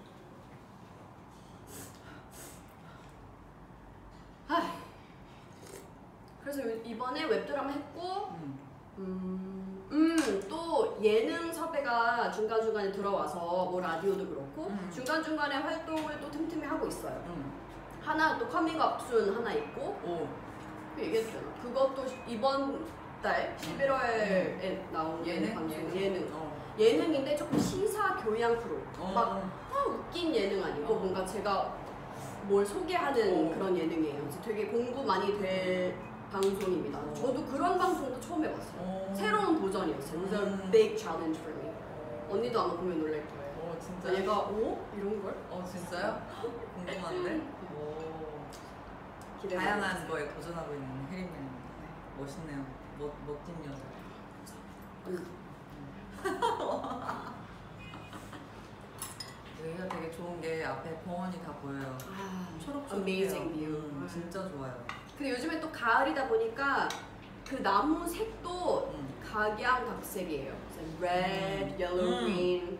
아. 그래서 요- 이번에 웹드라마 했고 음. 음, 음, 또 예능 섭외가 중간중간에 들어와서 뭐 라디오도 그렇고 음. 중간중간에 활동을 또 틈틈이 하고 있어요. 음. 하나 또 커밍업 순 하나 있고 오. 얘기했잖아. 그것도 이번 달 십일월에 나온 예능? 방송 예능. 예능. 어. 예능인데 조금 시사 교양 프로. 어. 막 아, 웃긴 예능 아니고 어. 뭔가 제가 뭘 소개하는 어. 그런 예능이에요. 그래서 되게 공부 많이 될 방송입니다. 어. 저도 그런 방송도 처음 해봤어요. 어. 새로운 도전이었어요. It was a 음. big challenge for me. 언니도 아마 보면 놀랄 거예요. 어 진짜. 얘가 오? 이런 걸? 어 진짜요? 궁금한데. 오. 기대가 다양한 됩니다. 거에 도전하고 있는 혜림입니다. 멋있네요. 멋 멋진 여자. 음. 여기가 되게 좋은 게 앞에 공원이 다 보여요. 아, 초록초록해요. amazing view. 음, 진짜 좋아요. 근데 요즘에 또 가을이다 보니까 그 나무 색도 음. 각양각색이에요. 그래서 red, 음. yellow, 음. green.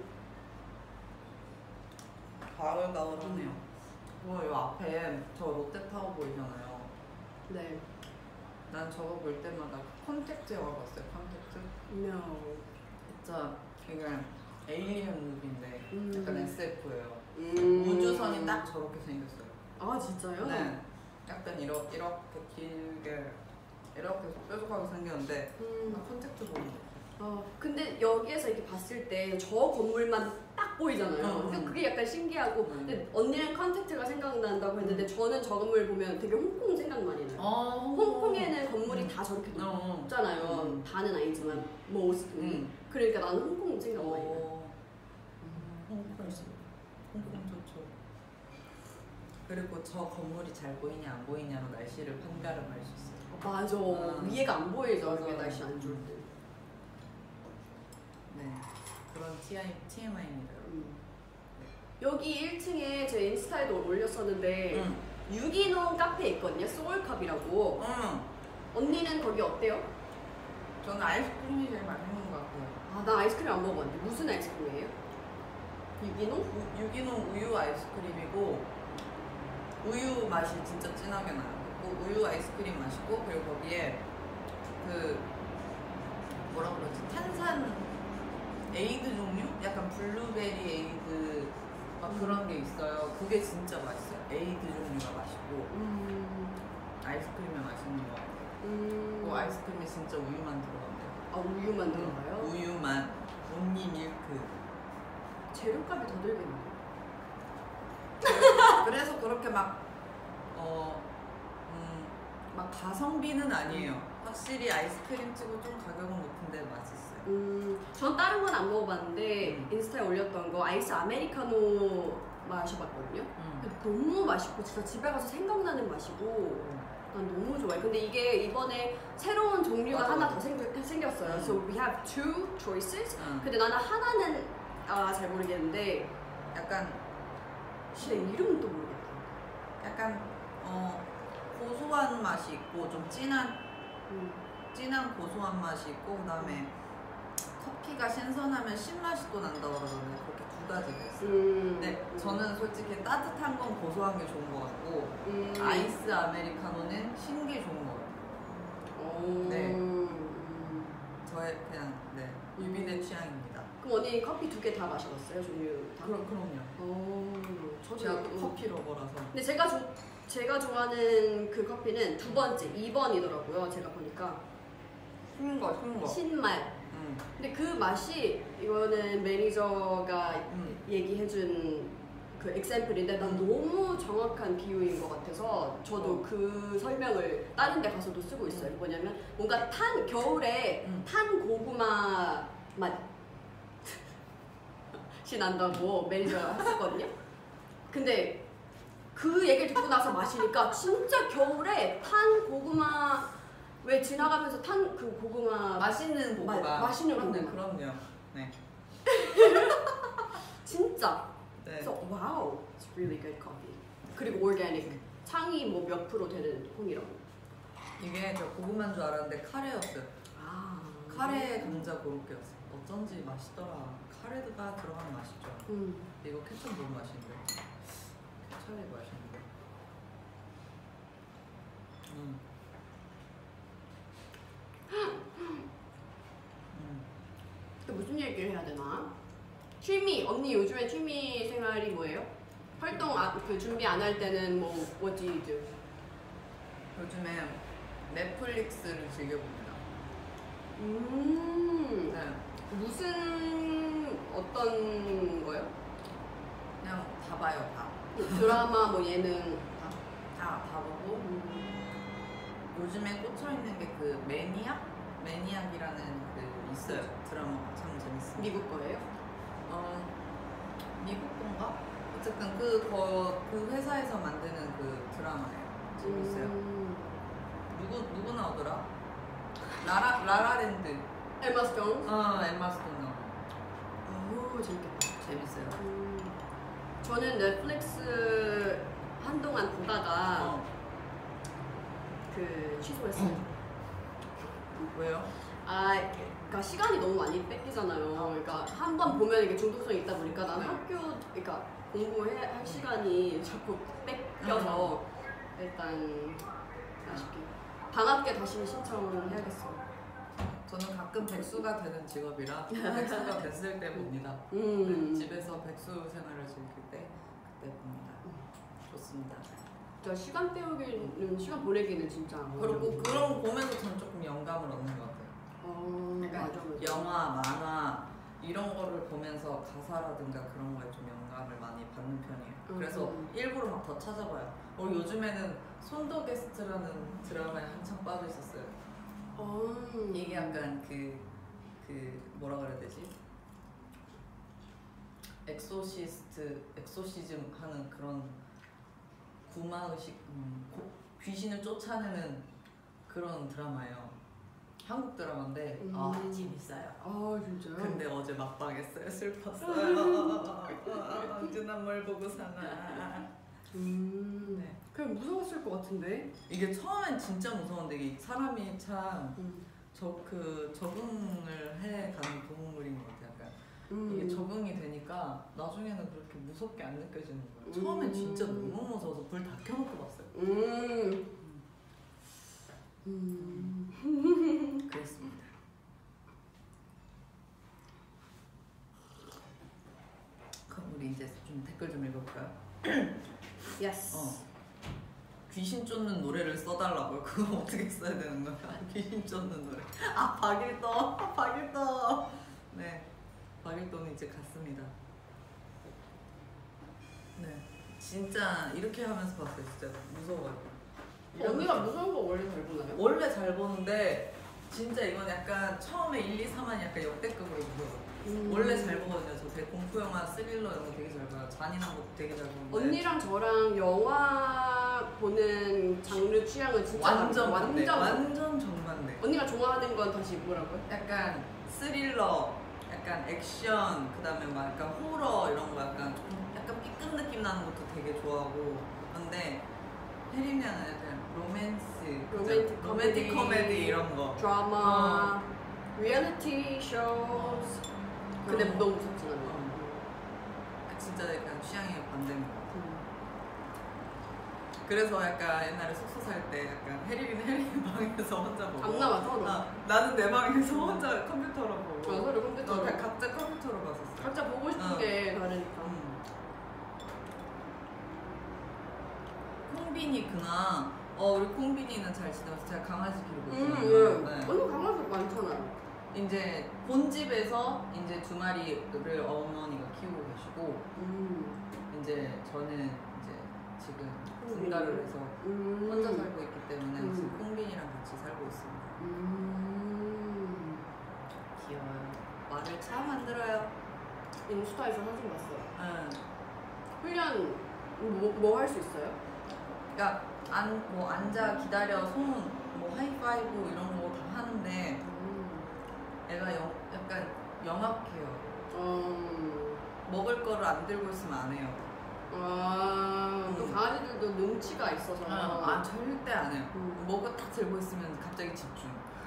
가을가을하네요. 와, 요 앞에 저 롯데타워 보이잖아요. 네. 난 저거 볼 때마다 컨택트 영화 봤어요. 컨택트. No. 진짜 이게 에일리언 무비인데 음. 약간 에스에프예요. 음. 우주선이 딱 저렇게 생겼어요. 아 진짜요? 네. 약간 이렇게, 이렇게 길게 이렇게 뾰족하게 생겼는데 음. 나 컨택트 보는 거. 어, 근데 여기에서 이렇게 봤을 때 저 건물만 딱 보이잖아요. 음, 그러니까 음. 그게 약간 신기하고. 음. 근데 언니는 컨택트가 생각난다고 했는데 저는 저 건물 보면 되게 홍콩 생각나요. 어, 홍콩에는 건물이 음. 다 저렇게 어. 높잖아요. 음. 다는 아니지만 most. 음. 그러니까 나는 홍콩 생각 많이 나요. 어. 홍콩 홍콩 좋죠. 그리고 저 건물이 잘 보이냐 안 보이냐로 날씨를 판가름할 수 있어요. 맞아. 아. 위에가 안 보이죠. 맞아. 그게 날씨 안 좋을 때. 네, 그런 티엠아이입니다. 음. 여기 일 층에 제 인스타에도 올렸었는데 응. 유기농 카페 있거든요. 소울컵이라고. 응. 언니는 거기 어때요? 저는 아이스크림이 제일 맛있는 것 같아요. 아, 나 아이스크림 안 먹어봤는데 무슨 아이스크림이에요? 유기농? 우, 유기농 우유 아이스크림이고 우유 맛이 진짜 진하게 나요. 그리고 우유 아이스크림 맛이고 그리고 거기에 그 뭐라 그러지? 탄산 에이드 종류? 약간 블루베리 에이드 막 그런 게 있어요. 그게 진짜 맛있어요. 에이드 종류가 맛있고 음. 아이스크림이 맛있는 거 같아요. 음. 그 아이스크림이 진짜 우유만 들어간대요. 아 우유만 들어가요? 우유만, 온리 밀크. 재료값이 더 들겠네요. 그래서 그렇게 막 어, 음, 막 가성비는 아니에요. 확실히 아이스크림 치고 좀 가격은 높은데 맛있어요. 음, 전 다른 건 안 먹어봤는데 음. 인스타에 올렸던 거 아이스 아메리카노 마셔봤거든요. 음. 근데 너무 맛있고 진짜 집에 가서 생각나는 맛이고 난 너무 좋아해. 근데 이게 이번에 새로운 종류가 맞아, 하나 맞아. 더 생, 생겼어요. 음. So we have two choices. 음. 근데 나는 하나는 아, 잘 모르겠는데 약간 근데 이름은 또 모르겠다. 약간 어, 고소한 맛이 있고 좀 진한 음. 진한 고소한 맛이 있고 그다음에 커피가 신선하면 신맛이 또 난다고 그러는데 그렇게 두 가지가 있어요. 음. 근데 음. 저는 솔직히 따뜻한 건 고소한 게 좋은 것 같고 음. 아이스 아메리카노는 신 게 좋은 것 같아요. 오. 네. 음. 저의 그냥 네 유빈의 취향입니다. 그럼 언니 커피 두 개 다 마셔봤어요? 종류 다? 그럼 그럼요. 오. 저도 제가 음. 커피 러버라서. 근데 제가 조, 제가 좋아하는 그 커피는 두 번째, 이 번이더라고요. 제가 보니까 신 거, 신 거. 신맛. 음. 근데 그 맛이 이거는 매니저가 음. 얘기해준 그 엑샘플인데 난 너무 정확한 비유인 것 같아서 저도 어. 그 설명을 다른 데 가서도 쓰고 있어요. 음. 뭐냐면 뭔가 탄 겨울에 음. 탄 고구마 맛이 난다고 매니저가 했었거든요. 근데 그 얘기를 듣고 나서 마시니까 진짜 겨울에 탄 고구마 왜 지나가면서 탄 그 고구마 맛있는 고구마. 마- 맛있는 그럼요, 고구마. 그럼요. 네. 진짜. 네. 그래서 와우, it's really good coffee. 그리고 organic. 창이 뭐 몇 프로 되는 콩이라고. 이게 저 고구마인 줄 알았는데 카레였어요. 아. 카레 감자 고로케였어. 어쩐지 맛있더라. 카레가 들어간 맛이죠. 음. 이거 케첩 너무 맛있는데. 케첩이 맛있는데. 음. 음. 또 무슨 얘기를 해야 되나? 취미 언니 요즘에 취미 생활이 뭐예요? 활동 아, 그 준비 안 할 때는 뭐 what do you do? 요즘에 넷플릭스를 즐겨봅니다. 음. 네. 무슨 어떤 거요? 그냥 다 봐요, 다. 드라마 뭐 예능 다. 다, 다 보고. 음. 요즘에 꽂혀있는 게 그 매니악? 매니악이라는 그 있어요. 드라마가 참 재밌어요. 미국 거예요? 어, 미국 건가? 어쨌든 그, 거, 그 회사에서 만드는 그 드라마예요. 재밌어요. 음. 누구, 누구 나오더라? 라라, 라라랜드. 에마 스톤? 어, 엠마 스톤 나오고. 오 재밌겠다. 재밌어요. 음. 저는 넷플릭스 한동안 보다가 어, 그 취소했어요. 왜요? 아, 그러니까 시간이 너무 많이 뺏기잖아요. 그러니까 한 번 보면 이게 중독성이 있다 보니까 난 네. 학교, 그러니까 공부할 시간이 자꾸 뺏겨서 일단 아쉽게 방학 때 다시 신청을 해야겠어요. 저는 가끔 백수가 되는 직업이라 백수가 됐을 때 봅니다. 음, 집에서 백수 생활을 즐길 때 그때 봅니다. 좋습니다. 진짜 시간 때우기는 시간 보내기는 진짜. 그리고 그런 거 보면서 전 조금 영감을 얻는 것 같아요. 어, 약간 맞아, 맞아. 영화, 만화 이런 거를 보면서 가사라든가 그런 거에 좀 영감을 많이 받는 편이에요. 그래서 음. 일부러 막 더 찾아봐요. 어, 요즘에는 손더 게스트라는 드라마에 한참 빠져 있었어요. 어, 이게 약간 그, 그 뭐라 그래야 되지? 엑소시스트, 엑소시즘 하는 그런 구마의식, 음, 고, 귀신을 쫓아내는 그런 드라마예요. 한국 드라마인데 음. 아 재밌어요. 아 진짜요? 근데 어제 막방했어요. 슬펐어요. 아, 언제나 뭘 보고 사나. 음, 네. 그냥 무서웠을 것 같은데. 이게 처음엔 진짜 무서운데 이게 사람이 참 음. 저 그 적응을 해가는 동물인 것 같아요. 약간 음. 이게 적응이 되니까 나중에는 그렇게 무섭게 안 느껴지는 거예요. 처음엔 진짜 음. 너무 무서워서 불 다 켜놓고 봤어요. 음. 음. 그랬습니다. 그럼 우리 이제 좀 댓글 댓글 좀 읽어볼까요? Yes. 어. 귀신 쫓는 노래를 써달라고요. 그거 어떻게 써야 되는 거야? 귀신 쫓는 노래. 아 박일동, 박일동. 네, 박일동이 이제 갔습니다. 네, 진짜 이렇게 하면서 봤어요. 진짜 무서워요. 언니가 무서운 거 원래 잘 보나요? 원래 잘 보는데 진짜 이건 약간 처음에 일, 이, 삼화는 약간 역대급으로 무서워요. 음. 원래 잘 보거든요. 저 되게 공포 영화, 스릴러 이런 거 되게 잘 봐요. 잔인한 것도 되게 잘 보는데. 언니랑 저랑 영화 보는 장르 취향은 진짜 완전 다르죠. 반대. 완전 완전 정반대. 언니가 좋아하는 건 다시 뭐라고요? 약간 스릴러, 약간 액션, 그다음에 막 약간 호러 이런 거 약간 좀 약간 삐끗 느낌 나는 것도 되게 좋아하고. 근데 혜림이는 약간 로맨스, 로맨틱 그죠? 로맨틱 코미디, 코미디 이런 거. 드라마, 어. 리얼리티 쇼. 근데 그런 거. 너무 무섭진 않아요. 어. 진짜 약간 취향이 반대인 것 같아요. 음. 그래서 약간 옛날에 숙소 살 때 약간 혜림이는 혜림이 방에서 혼자 보고 안 나와 서로. 아, 나는 내 방에서 혼자 컴퓨터로 보고 어, 서로 컴퓨터로. 어, 다 각자 컴퓨터로 봤었어. 각자 보고 싶은 어. 게 다르니까. 음. 콩빈이 그나 어 우리 콩빈이는 잘 지내서 제가 강아지 기르고 음, 있거든요. 예. 네. 언니 강아지 많잖아요. 이제 본집에서 이제 두 마리를 어머니가 키우고 계시고 음. 이제 저는 이제 지금 콩빈이. 분가를 해서 음. 혼자 살고 있기 때문에 음. 지금 콩빈이랑 같이 살고 있습니다. 음. 귀여워요. 말을 참 안 들어요. 인스타에서 사진 봤어요. 응. 훈련 뭐 할 수 있어요? 그러니까 안, 뭐 앉아 기다려 손, 뭐 하이파이브 이런 거 다 하는데 음. 애가 영, 약간 영악해요. 어. 먹을 거를 안 들고 있으면 안 해요. 아, 또 음. 강아지들도 눈치가 있어서. 아 절대 안 해요. 음. 뭐가 딱 들고 있으면 갑자기 집중.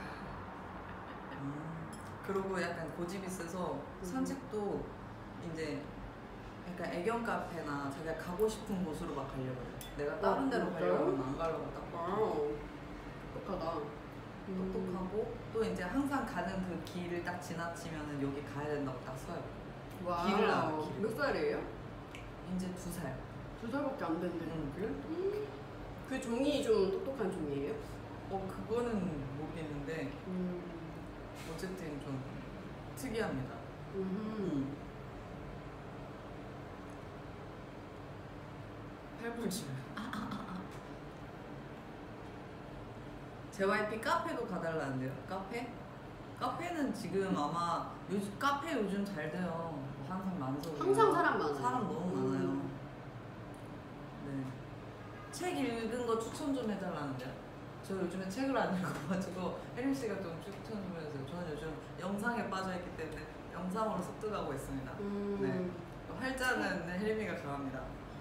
음. 그리고 약간 고집이 세서 산책도 이제 약간 애견 카페나 자기가 가고 싶은 곳으로 막 가려고 해요. 내가 다른 어, 데로 진짜요? 가려고 하면 안 가려고 딱 봐. 와우. 똑똑하다. 음. 똑똑하고 또 이제 항상 가는 그 길을 딱 지나치면은 여기 가야 된다고 딱 서요. 와우. 길을 알아, 길을. 몇 살이에요? 이제 두 살. 두 살밖에 안 된대. 응. 음. 그 종이 좀 똑똑한 종이에요? 어 그거는 모르겠는데 음. 어쨌든 좀 특이합니다. 음. 팔불출. 제이와이피 카페도 가달라는데요. 카페? 카페는 지금 아마 요즘 카페 요즘 잘 돼요. 뭐 항상 만석이고 항상 사람 많아요. 사람 너무 많아요. 음. 네. 책 읽은 거 추천 좀 해달라는데요. 저 요즘에 책을 안 읽어가지고 혜림 씨가 좀 추천 좀 해주세요. 저는 요즘 영상에 빠져있기 때문에 영상으로 습득하고 있습니다. 음. 네. 활자는 혜림이가 강합니다.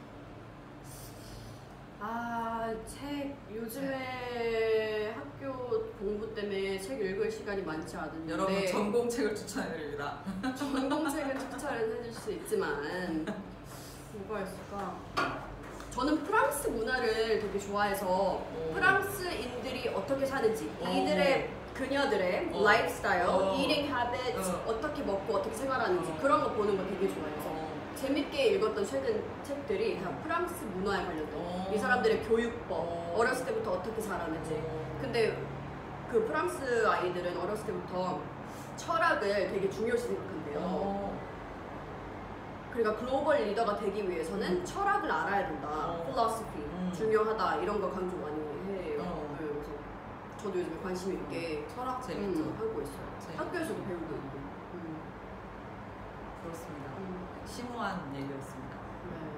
아, 책 요즘에 학교 공부 때문에 책 읽을 시간이 많지 않은데 여러분 전공책을 추천해드립니다. 전공책을 추천을 해줄 수 있지만 뭐가 있을까? 저는 프랑스 문화를 되게 좋아해서 오. 프랑스인들이 어떻게 사는지 오. 이들의 그녀들의 어. 라이프 스타일, 어. eating habits, 어. 어떻게 먹고 어떻게 생활하는지 어. 그런 거 보는 거 되게 좋아해서 어. 재밌게 읽었던 최근 책들이 다 프랑스 문화에 관련된 어. 이 사람들의 교육법, 어. 어렸을 때부터 어떻게 자라는지. 어. 근데 그 프랑스 아이들은 어렸을 때부터 철학을 되게 중요시 생각한대요. 어. 그러니까 글로벌 리더가 되기 위해서는 음. 철학을 알아야 된다. 어. philosophy 음. 중요하다 이런 거 강조 많이 해요. 어. 네, 그래서 저도 요즘에 관심 있게 철학 재밌죠. 음, 하고 있어요. 재밌- 학교에서도 배우고 있고. 음. 그렇습니다. 음. 심오한 얘기였습니다. 네.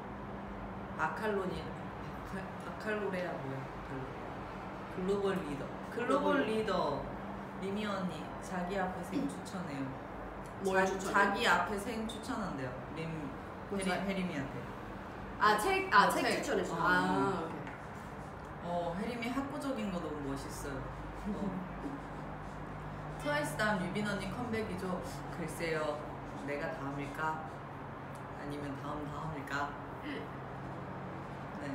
바칼로니 바칼, 바칼로레아 뭐야? 바칼로레아. 글로벌 리더. 글로벌 리더 리미 언니 자기 앞에 생 추천해요. 뭘 자, 추천해? 자기 앞에 생 추천한대요. 림 뭐죠? 혜리, 혜림이한테. 아, 책, 아, 어, 책 책. 추천했어. 어. 아, 오케이. 어 혜림이 학구적인 거 너무 멋있어요. 어. 트와이스 다음 유빈 언니 컴백이죠. 글쎄요, 내가 다음일까? 아니면 다음 다음일까? 네.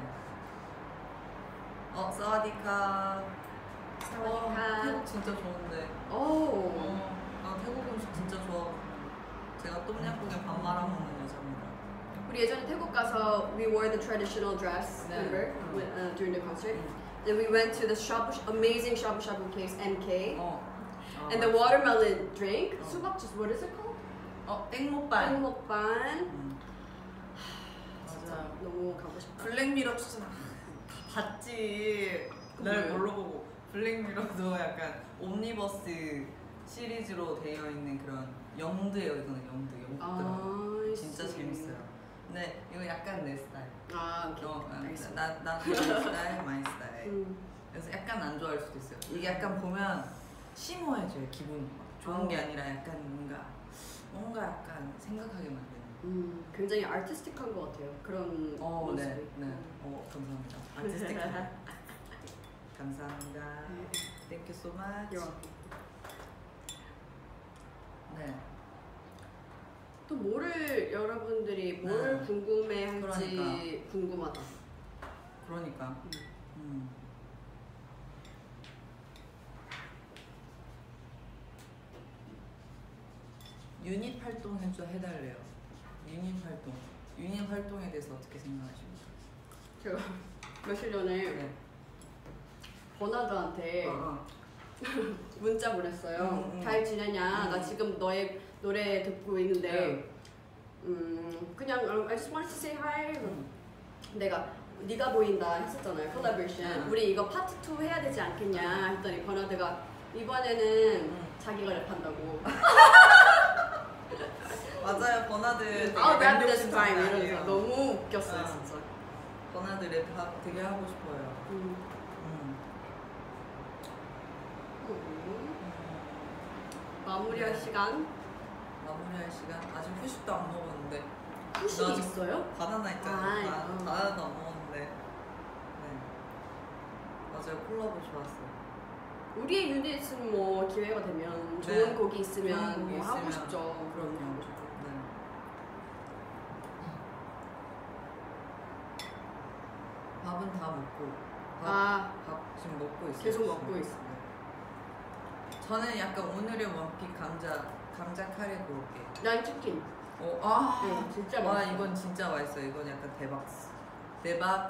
어 사와디카. 사와디카. 태국 진짜 좋은데. 오. 어, 나 태국 음식 진짜 좋아. 제가 똠양꿍에 밥 말아 먹는 여자입니다. 우리 예전에 가서 we wore the traditional dress, 네. remember, 음. When, uh, during the concert. 음. Then we went to the shabu, amazing shabu shabu place, M K, 어. 어, and the 맞아. watermelon drink, 어. 수박 juice. What is it called? 어, 땡모반. 땡먹반. 음. 진짜 맞아. 너무 가고 싶다. 블랙미러 추천 다 봤지. 날 뭐예요? 뭘로 보고. 블랙미러도 약간 옴니버스 시리즈로 되어 있는 그런 영드예요. 이거는 영드, 영드 드라마. 아, 진짜 씨. 재밌어요. 근데 이거 약간 내 스타일. 아, 오케이. 어, 알겠습니다. 나, 나, 내 스타일, 마이 스타일. 음. 그래서 약간 안 좋아할 수도 있어요. 이게 약간 보면 심오해져요, 기분이. 막 좋은 게 어. 아니라 약간 뭔가, 뭔가 약간 생각하게 만드는. 음, 굉장히 아티스틱한 것 같아요. 그런 어, 모습이. 네, 네. 어, 감사합니다. 아티스틱한. 감사합니다. Thank you so much. You're welcome. 네. 또 뭐를 여러분들이 뭘 네. 궁금해할지 그러니까. 궁금하다. 그러니까. 음. 음. 유닛 활동 해줘 해달래요. 유닛 활동. 유닛 활동에 대해서 어떻게 생각하십니까? 제가 며칠 전에 네. 버나드한테 어, 문자 보냈어요. 음, 음. 잘 지내냐? 음. 나 지금 너의 노래 듣고 있는데 네. 음 그냥 I just wanted to say hi. 음. 내가 네가 보인다 했었잖아요. 콜라보레이션. 음. 우리 이거 파트 투 해야 되지 않겠냐 했더니 버나드가 이번에는 음. 자기가 랩한다고. 맞아요. 버나드 되게 아, rap 랜덤 this time 신청이 이러면서 아니에요. 너무 웃겼어요, 아. 진짜. 버나드 랩 하- 되게 하고 싶어요. 음. 음. 음. 마무리할 시간. 마무리할 시간. 아직 후식도 안 먹었는데. 후식 나- 있어요? 바나나 있잖아요. 아, 바, 어. 바나나도 안 먹었는데. 네. 맞아요. 콜라보 좋았어요. 우리의 유닛은 뭐 기회가 되면 네. 좋은 곡이 있으면 좋은 곡이 뭐 하고 있으면. 싶죠. 그럼요. 네. 밥은 다 먹고. 밥, 아, 밥 지금 먹고 있어요. 계속 먹고 있어. 네. 저는 약간 오늘의 원픽 감자 감자 카레 고를게요. 난 치킨. 어, 아, 네, 진짜 와 맛있어. 이건 진짜 맛있어. 이건 약간 대박. 대박.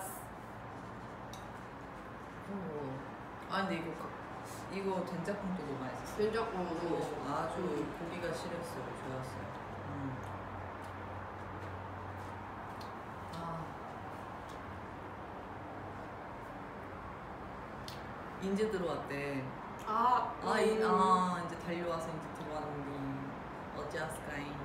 어. 아 근데 이거 가- 이거 된장국도 너무 맛있었어. 된장 어 너무 맛있어. 어, 아주 음. 고기가 실했어요. 좋았어요. 음. 아. 인제 들어왔대. 아, 아, 이, 음. 아 이제 달려와서 이제 들어왔는데 어찌하스까잉.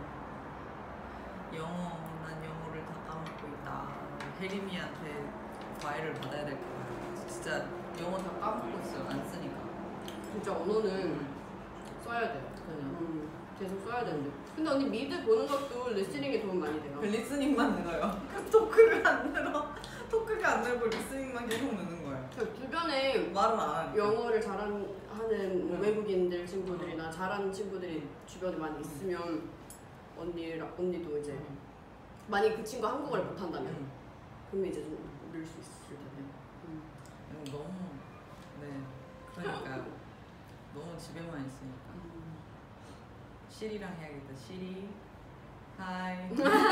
영어, 난 영어를 다 까먹고 있다. 혜림이한테 과외를 받아야 될 거야. 진짜 영어 다 까먹고 있어요. 안 쓰니까. 진짜 언어는 써야 돼요. 그냥. 음, 계속 써야 되는데. 근데 언니 미드 보는 것도 리스닝에 도움 많이 돼요. 그 리스닝만 늘어요. 토크가 안 늘어. 토크가 안 늘고 리스닝만 계속 느는 거예요. 저 주변에 말을 안 하니까. 영어를 잘하는 뭐 음. 외국인들 친구들이나 잘하는 친구들이 주변에 많이 있으면 언니랑 언니도 이제 음. 만약 그 친구 한국어를 못한다면 음. 그러면 이제 좀 늘 수 있을 텐데. 음. 음, 너무 네 그러니까요. 너무 집에만 있으니까. 음. 시리랑 해야겠다. 시리 하이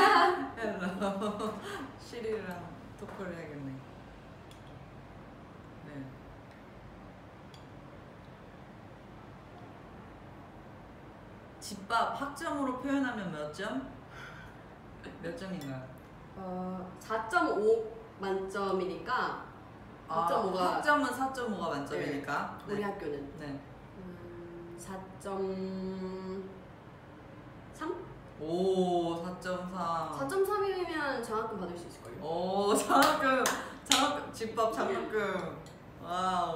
헬로 시리랑 토크를 해야겠네. 네. 집밥 학점으로 표현하면 몇 점? 몇 점인가요? 어, 사 점 오 만점이니까 사 점 오가 아, 학점은 사 점 오가 만점이니까. 우리 네. 학교는 네. 음, 사 점 삼? 오 사 점 삼. 사 점 삼이면 장학금 받을 수 있을걸요? 오 장학금 장학금 집밥 장학금 와우.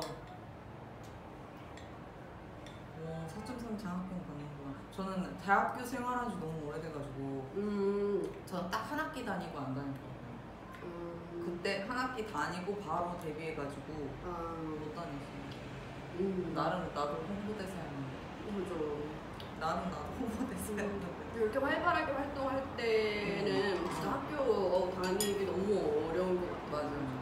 오 사 점 삼 장학금 받는구나. 저는 대학교 생활한 지 너무 오래돼가지고 음, 저는 딱 한 학기 다니고 안 다녔거든요. 음, 그때 한 학기 다니고 바로 데뷔해가지고 아, 못 다녔어요. 음, 나름 나도 홍보대사였는데 그죠. 나름 나도 홍보대사였는데 이렇게 활발하게 활동할 때는 음. 진짜 학교 다니기 너무 어려운 것 같아요. 맞아 맞아.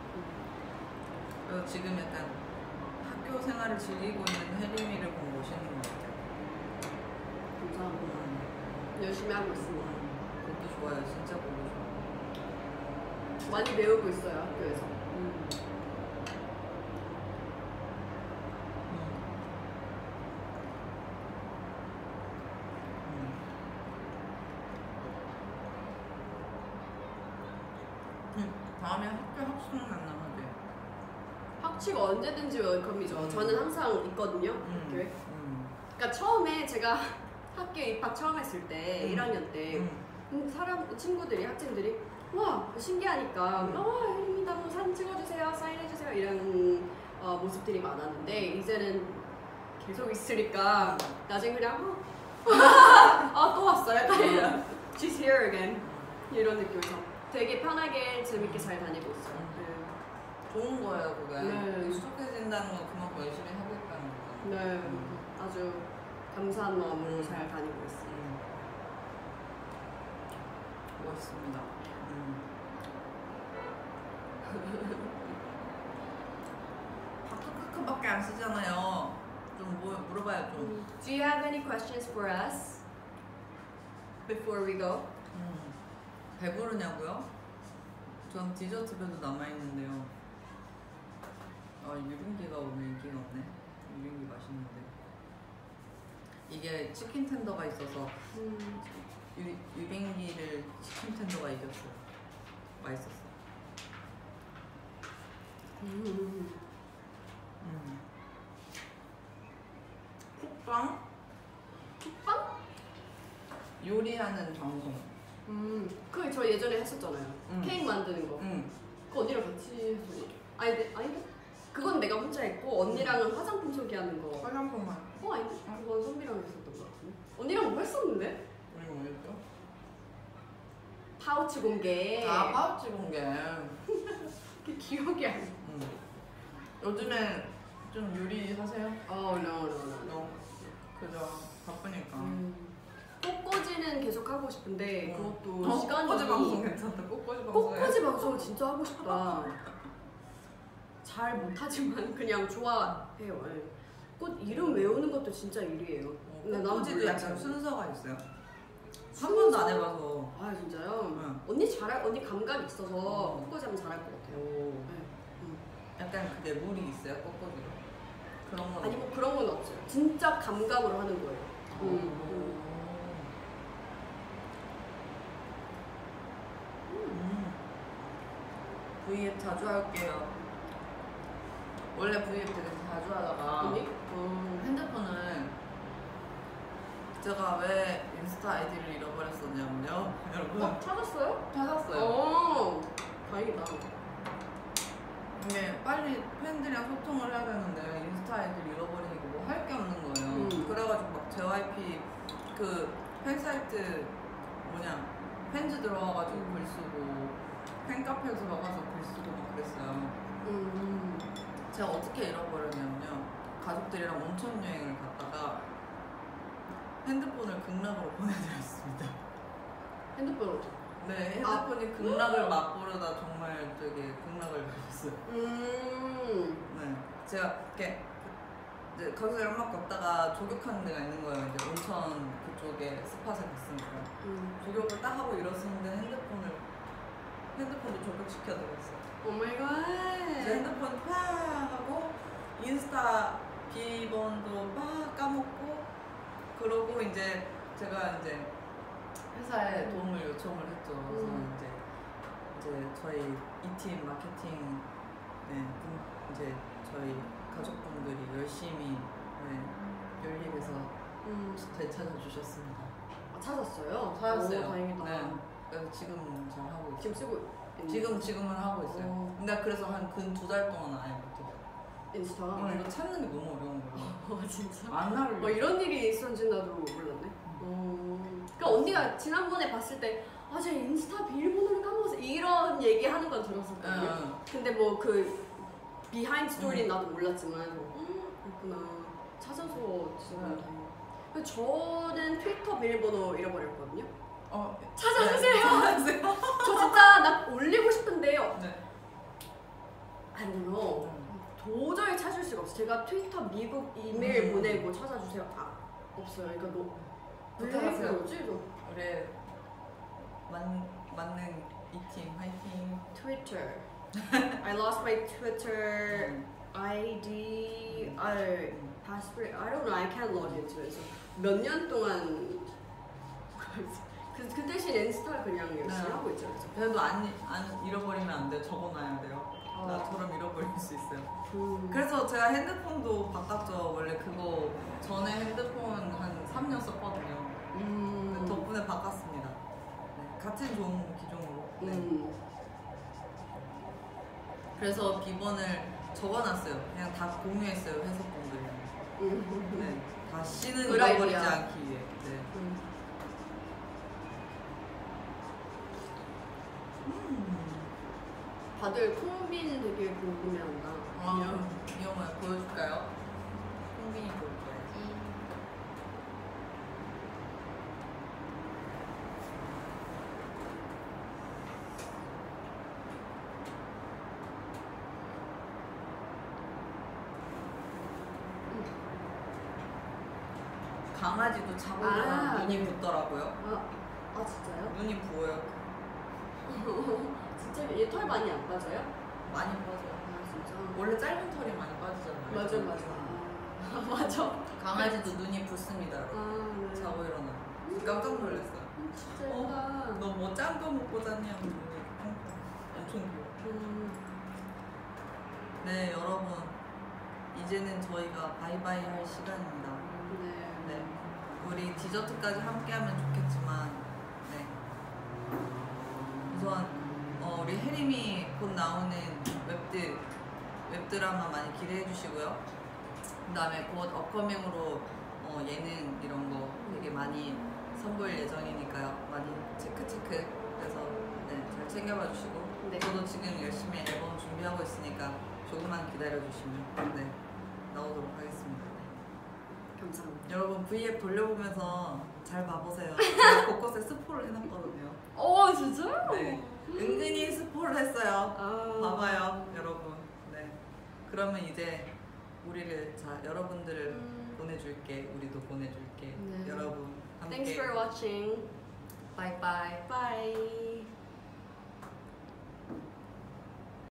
그래서 지금 약간 학교 생활을 즐기고 있는 혜림이를 보고 멋있는 것 같아요. 감사합니다. 음. 열심히 하고 있습니다. 그것도 좋아요. 진짜 보고 좋아요. 많이 배우고 있어요 학교에서. 음. 다음에 학교 합숙 만나면 학칙 언제든지 웰컴이죠. 음. 저는 항상 있거든요 음. 학교에. 음. 그러니까 처음에 제가 학교 입학 처음 했을 때 음. 일 학년 때 음. 음, 사람 친구들이 학생들이 와 신기하니까 음. 어 혜림이다 뭐 사진 찍어주세요 사인해주세요 이런 어, 모습들이 많았는데 이제는 계속 있으니까 나중에 그냥 아 또 왔어 약간 이런 She's here again 이런 느낌에서 되게 편하게 재밌게 잘 다니고 있어요. 네. 좋은 거예요 그게. 네. 익숙해진다는 건 그만큼 열심히 하고 있다는 거죠. 네 음. 아주 감사한 마음으로 음. 잘 다니고 있어요. 음. 멋있습니다. 음. 카카카밖에 안 쓰잖아요. 좀 뭐, 물어봐요 좀. Do you have any questions for us before we go? 음. 배부르냐고요? 전 디저트배도 남아있는데요. 아 유린기가 오늘 인기가 없네. 유린기 맛있는데. 이게 치킨 텐더가 있어서 음. 유, 유린기를 치킨 텐더가 이겼어요. 맛있었어. 음. 음. 쿡방? 쿡방? 요리하는 방송. 음. 그거 저 예전에 했었잖아요. 음. 케이크 만드는 거. 응. 그거 언니랑 같이 했던 거죠. 아니, 네, 아닌데? 그건 내가 혼자 했고 언니랑은 화장품 소개하는 거. 화장품만. 어 아닌데? 그건 선비랑 했었던 거 같은데. 언니랑 뭐 했었는데? 우리 뭐 했죠? 파우치 공개. 아 파우치 공개. 그 기억이 안 나. 응. 요즘에 좀 요리 하세요? 어, no, no, no. 너 그죠? 바쁘니까. 음. 꽃꽂이는 계속 하고 싶은데 음. 그것도 어, 시간이. 꽃꽂이 방송 괜찮다. 꽃꽂이 방송. 꽃꽂이 방송 진짜 하고 싶다. 잘 못하지만 그냥 좋아해요. 예. 꽃 이름 외우는 것도 진짜 일이에요. 근데 난 꽃꽂이도 몰랐어요. 약간 순서가 있어요. 한 순서? 번도 안 해봐서. 아 진짜요? 응. 언니 잘할 언니 감각이 있어서 어. 꽃꽂이 하면 잘할 것 같아요. 오. 네. 음. 약간 그게 물이 있어요 꽃꽂이로. 그런 건. 아니 뭐 그런 건 없어요. 진짜 감각으로 하는 거예요. 음. 음. 음. 브이앱 자주 할게요. 원래 브이앱 되게 자주 하다가 언니? 음. 핸드폰을 제가 왜 인스타 아이디를 잃어버렸었냐면요. 여러분 어, 찾았어요? 찾았어요. 어. 다행이다. 이게 빨리 팬들이랑 소통을 해야 되는데 인스타 아이디를 잃어버리니까 뭐 할 게 없는 거예요. 음. 그래가지고 막 제이와이피 그 팬사이트 뭐냐 팬즈 들어와가지고 글 쓰고 팬카페 들어가서 글 쓰고 막 그랬어요. 음. 제가 어떻게 잃어버렸냐면요. 가족들이랑 온천 여행을 갔다가 핸드폰을 극락으로 보내드렸습니다. 핸드폰. 네, 아. 핸드폰이 극락을 맛보려다 정말 되게 극락을 가셨어요. 음. 네, 제가 이렇게 이제 가족들이랑 막 걷다가 조격하는 데가 있는 거예요. 이제 온천 그쪽에 스팟에 갔으니까 음. 조격을 딱 하고 일었었는데 핸드폰을 핸드폰도 조격시켜드렸어요. 오마이갓. 이제 핸드폰 팍 하고 인스타 비번도 막 까먹고 그러고 이제 제가 이제 회사에 도움을 요청을 했죠. 그래서 음. 이제 이제 저희 이 팀 마케팅 네, 분- 이제 저희 가족분들이 열심히 네, 열일해서 음. 되찾아 주셨습니다. 아, 찾았어요? 찾았어요. 오, 다행이다. 네. 그래서 지금은 잘 하고 있어요. 지금 쓰고 있는 지금 지금은 하고 있어요. 어. 근데 그래서 한 근 두 달 동안 아예 못해요. 인스타. 어, 이거 찾는 게 너무 어려운 거예요. 어 진짜? 안 나를. 뭐 이런 일이 있었는지 나도 몰랐네. 어. 그러니까 언니가 지난번에 봤을 때 아, 제 인스타 비밀번호를 까먹었어 이런 얘기하는 건 들었었거든요. 응. 근데 뭐 그 비하인드 스토리는 나도 몰랐지만 어, 그렇구나. 찾아서 지금 응. 다행이다. 근데 저는 트위터 비밀번호 잃어버렸거든요. 어, 찾아주세요. 네, 찾아주세요. 저 진짜 나 올리고 싶은데요. 네. I don't know. 도저히 찾을 수가 없어. 제가 트위터 미국 이메일 음. 보내고 찾아주세요. 아 없어요. 그러니까 너 부탁하세요. 왜 그러지? 너 우리 맞 맞는 이 팀 화이팅. Twitter. I lost my Twitter 아이디, I password. I don't know. I can't log into it. 몇 년 동안 그, 그 대신 인스타를 그냥 열심히 네. 하고 있죠. 그래서. 그래도 안, 안 잃어버리면 안 돼요. 적어놔야 돼요. 어. 나처럼 잃어버릴 수 있어요. 음. 그래서 제가 핸드폰도 바꿨죠. 원래 그거 전에 핸드폰 한 삼 년 썼거든요. 음. 덕분에 바꿨습니다. 네, 같은 종 기종으로. 네. 음. 그래서 비번을 적어놨어요. 그냥 다 공유했어요. 회사분들이랑. 음. 네. 다시는 굿 잃어버리지 아이디어. 않기 위해. 네. 음. 음. 다들 콩빈 되게 궁금해한다. 아, 위험해요. 보여줄까요? 콩빈이 보여줘야지. 강아지도 자고 아, 일어나면 눈이 네. 붓더라고요. 아, 아 진짜요? 눈이 부어요. 진짜 얘 털 많이 안 빠져요? 많이 빠져요. 아 진짜. 원래 짧은 털이 많이 빠지잖아요. 맞아 맞아. 아, 맞아. 강아지도 눈이 붓습니다. 여러분. 아 네. 자고 일어나. 깜짝 놀랐어요. 음, 진짜 예쁘다. 너 뭐 짠 거 먹고 잤냐고 눈이 펑펑. 엄청 귀여워. 음, 네 여러분 이제는 저희가 바이바이 할 시간입니다. 네. 네 우리 디저트까지 함께하면 좋겠지만 네 우선 어, 우리 혜림이 곧 나오는 웹드 웹드라마 많이 기대해 주시고요. 그다음에 곧 업커밍으로 어, 예능 이런 거 되게 많이 선보일 예정이니까요. 많이 체크 체크 그래서 네, 잘 챙겨봐 주시고 네. 저도 지금 열심히 앨범 준비하고 있으니까 조금만 기다려 주시면 네 나오도록 하겠습니다. 네. 감사합니다. 여러분 브이앱 돌려보면서 잘 봐보세요. 제가 곳곳에 스포를 해놨거든요. 어 진짜요? 네 은근히 스포를 했어요. 아. 봐봐요 여러분. 네 그러면 이제 우리를 자 여러분들을 음. 보내줄게. 우리도 보내줄게. 네. 여러분 함께 Thanks for watching. 바이바이. Bye.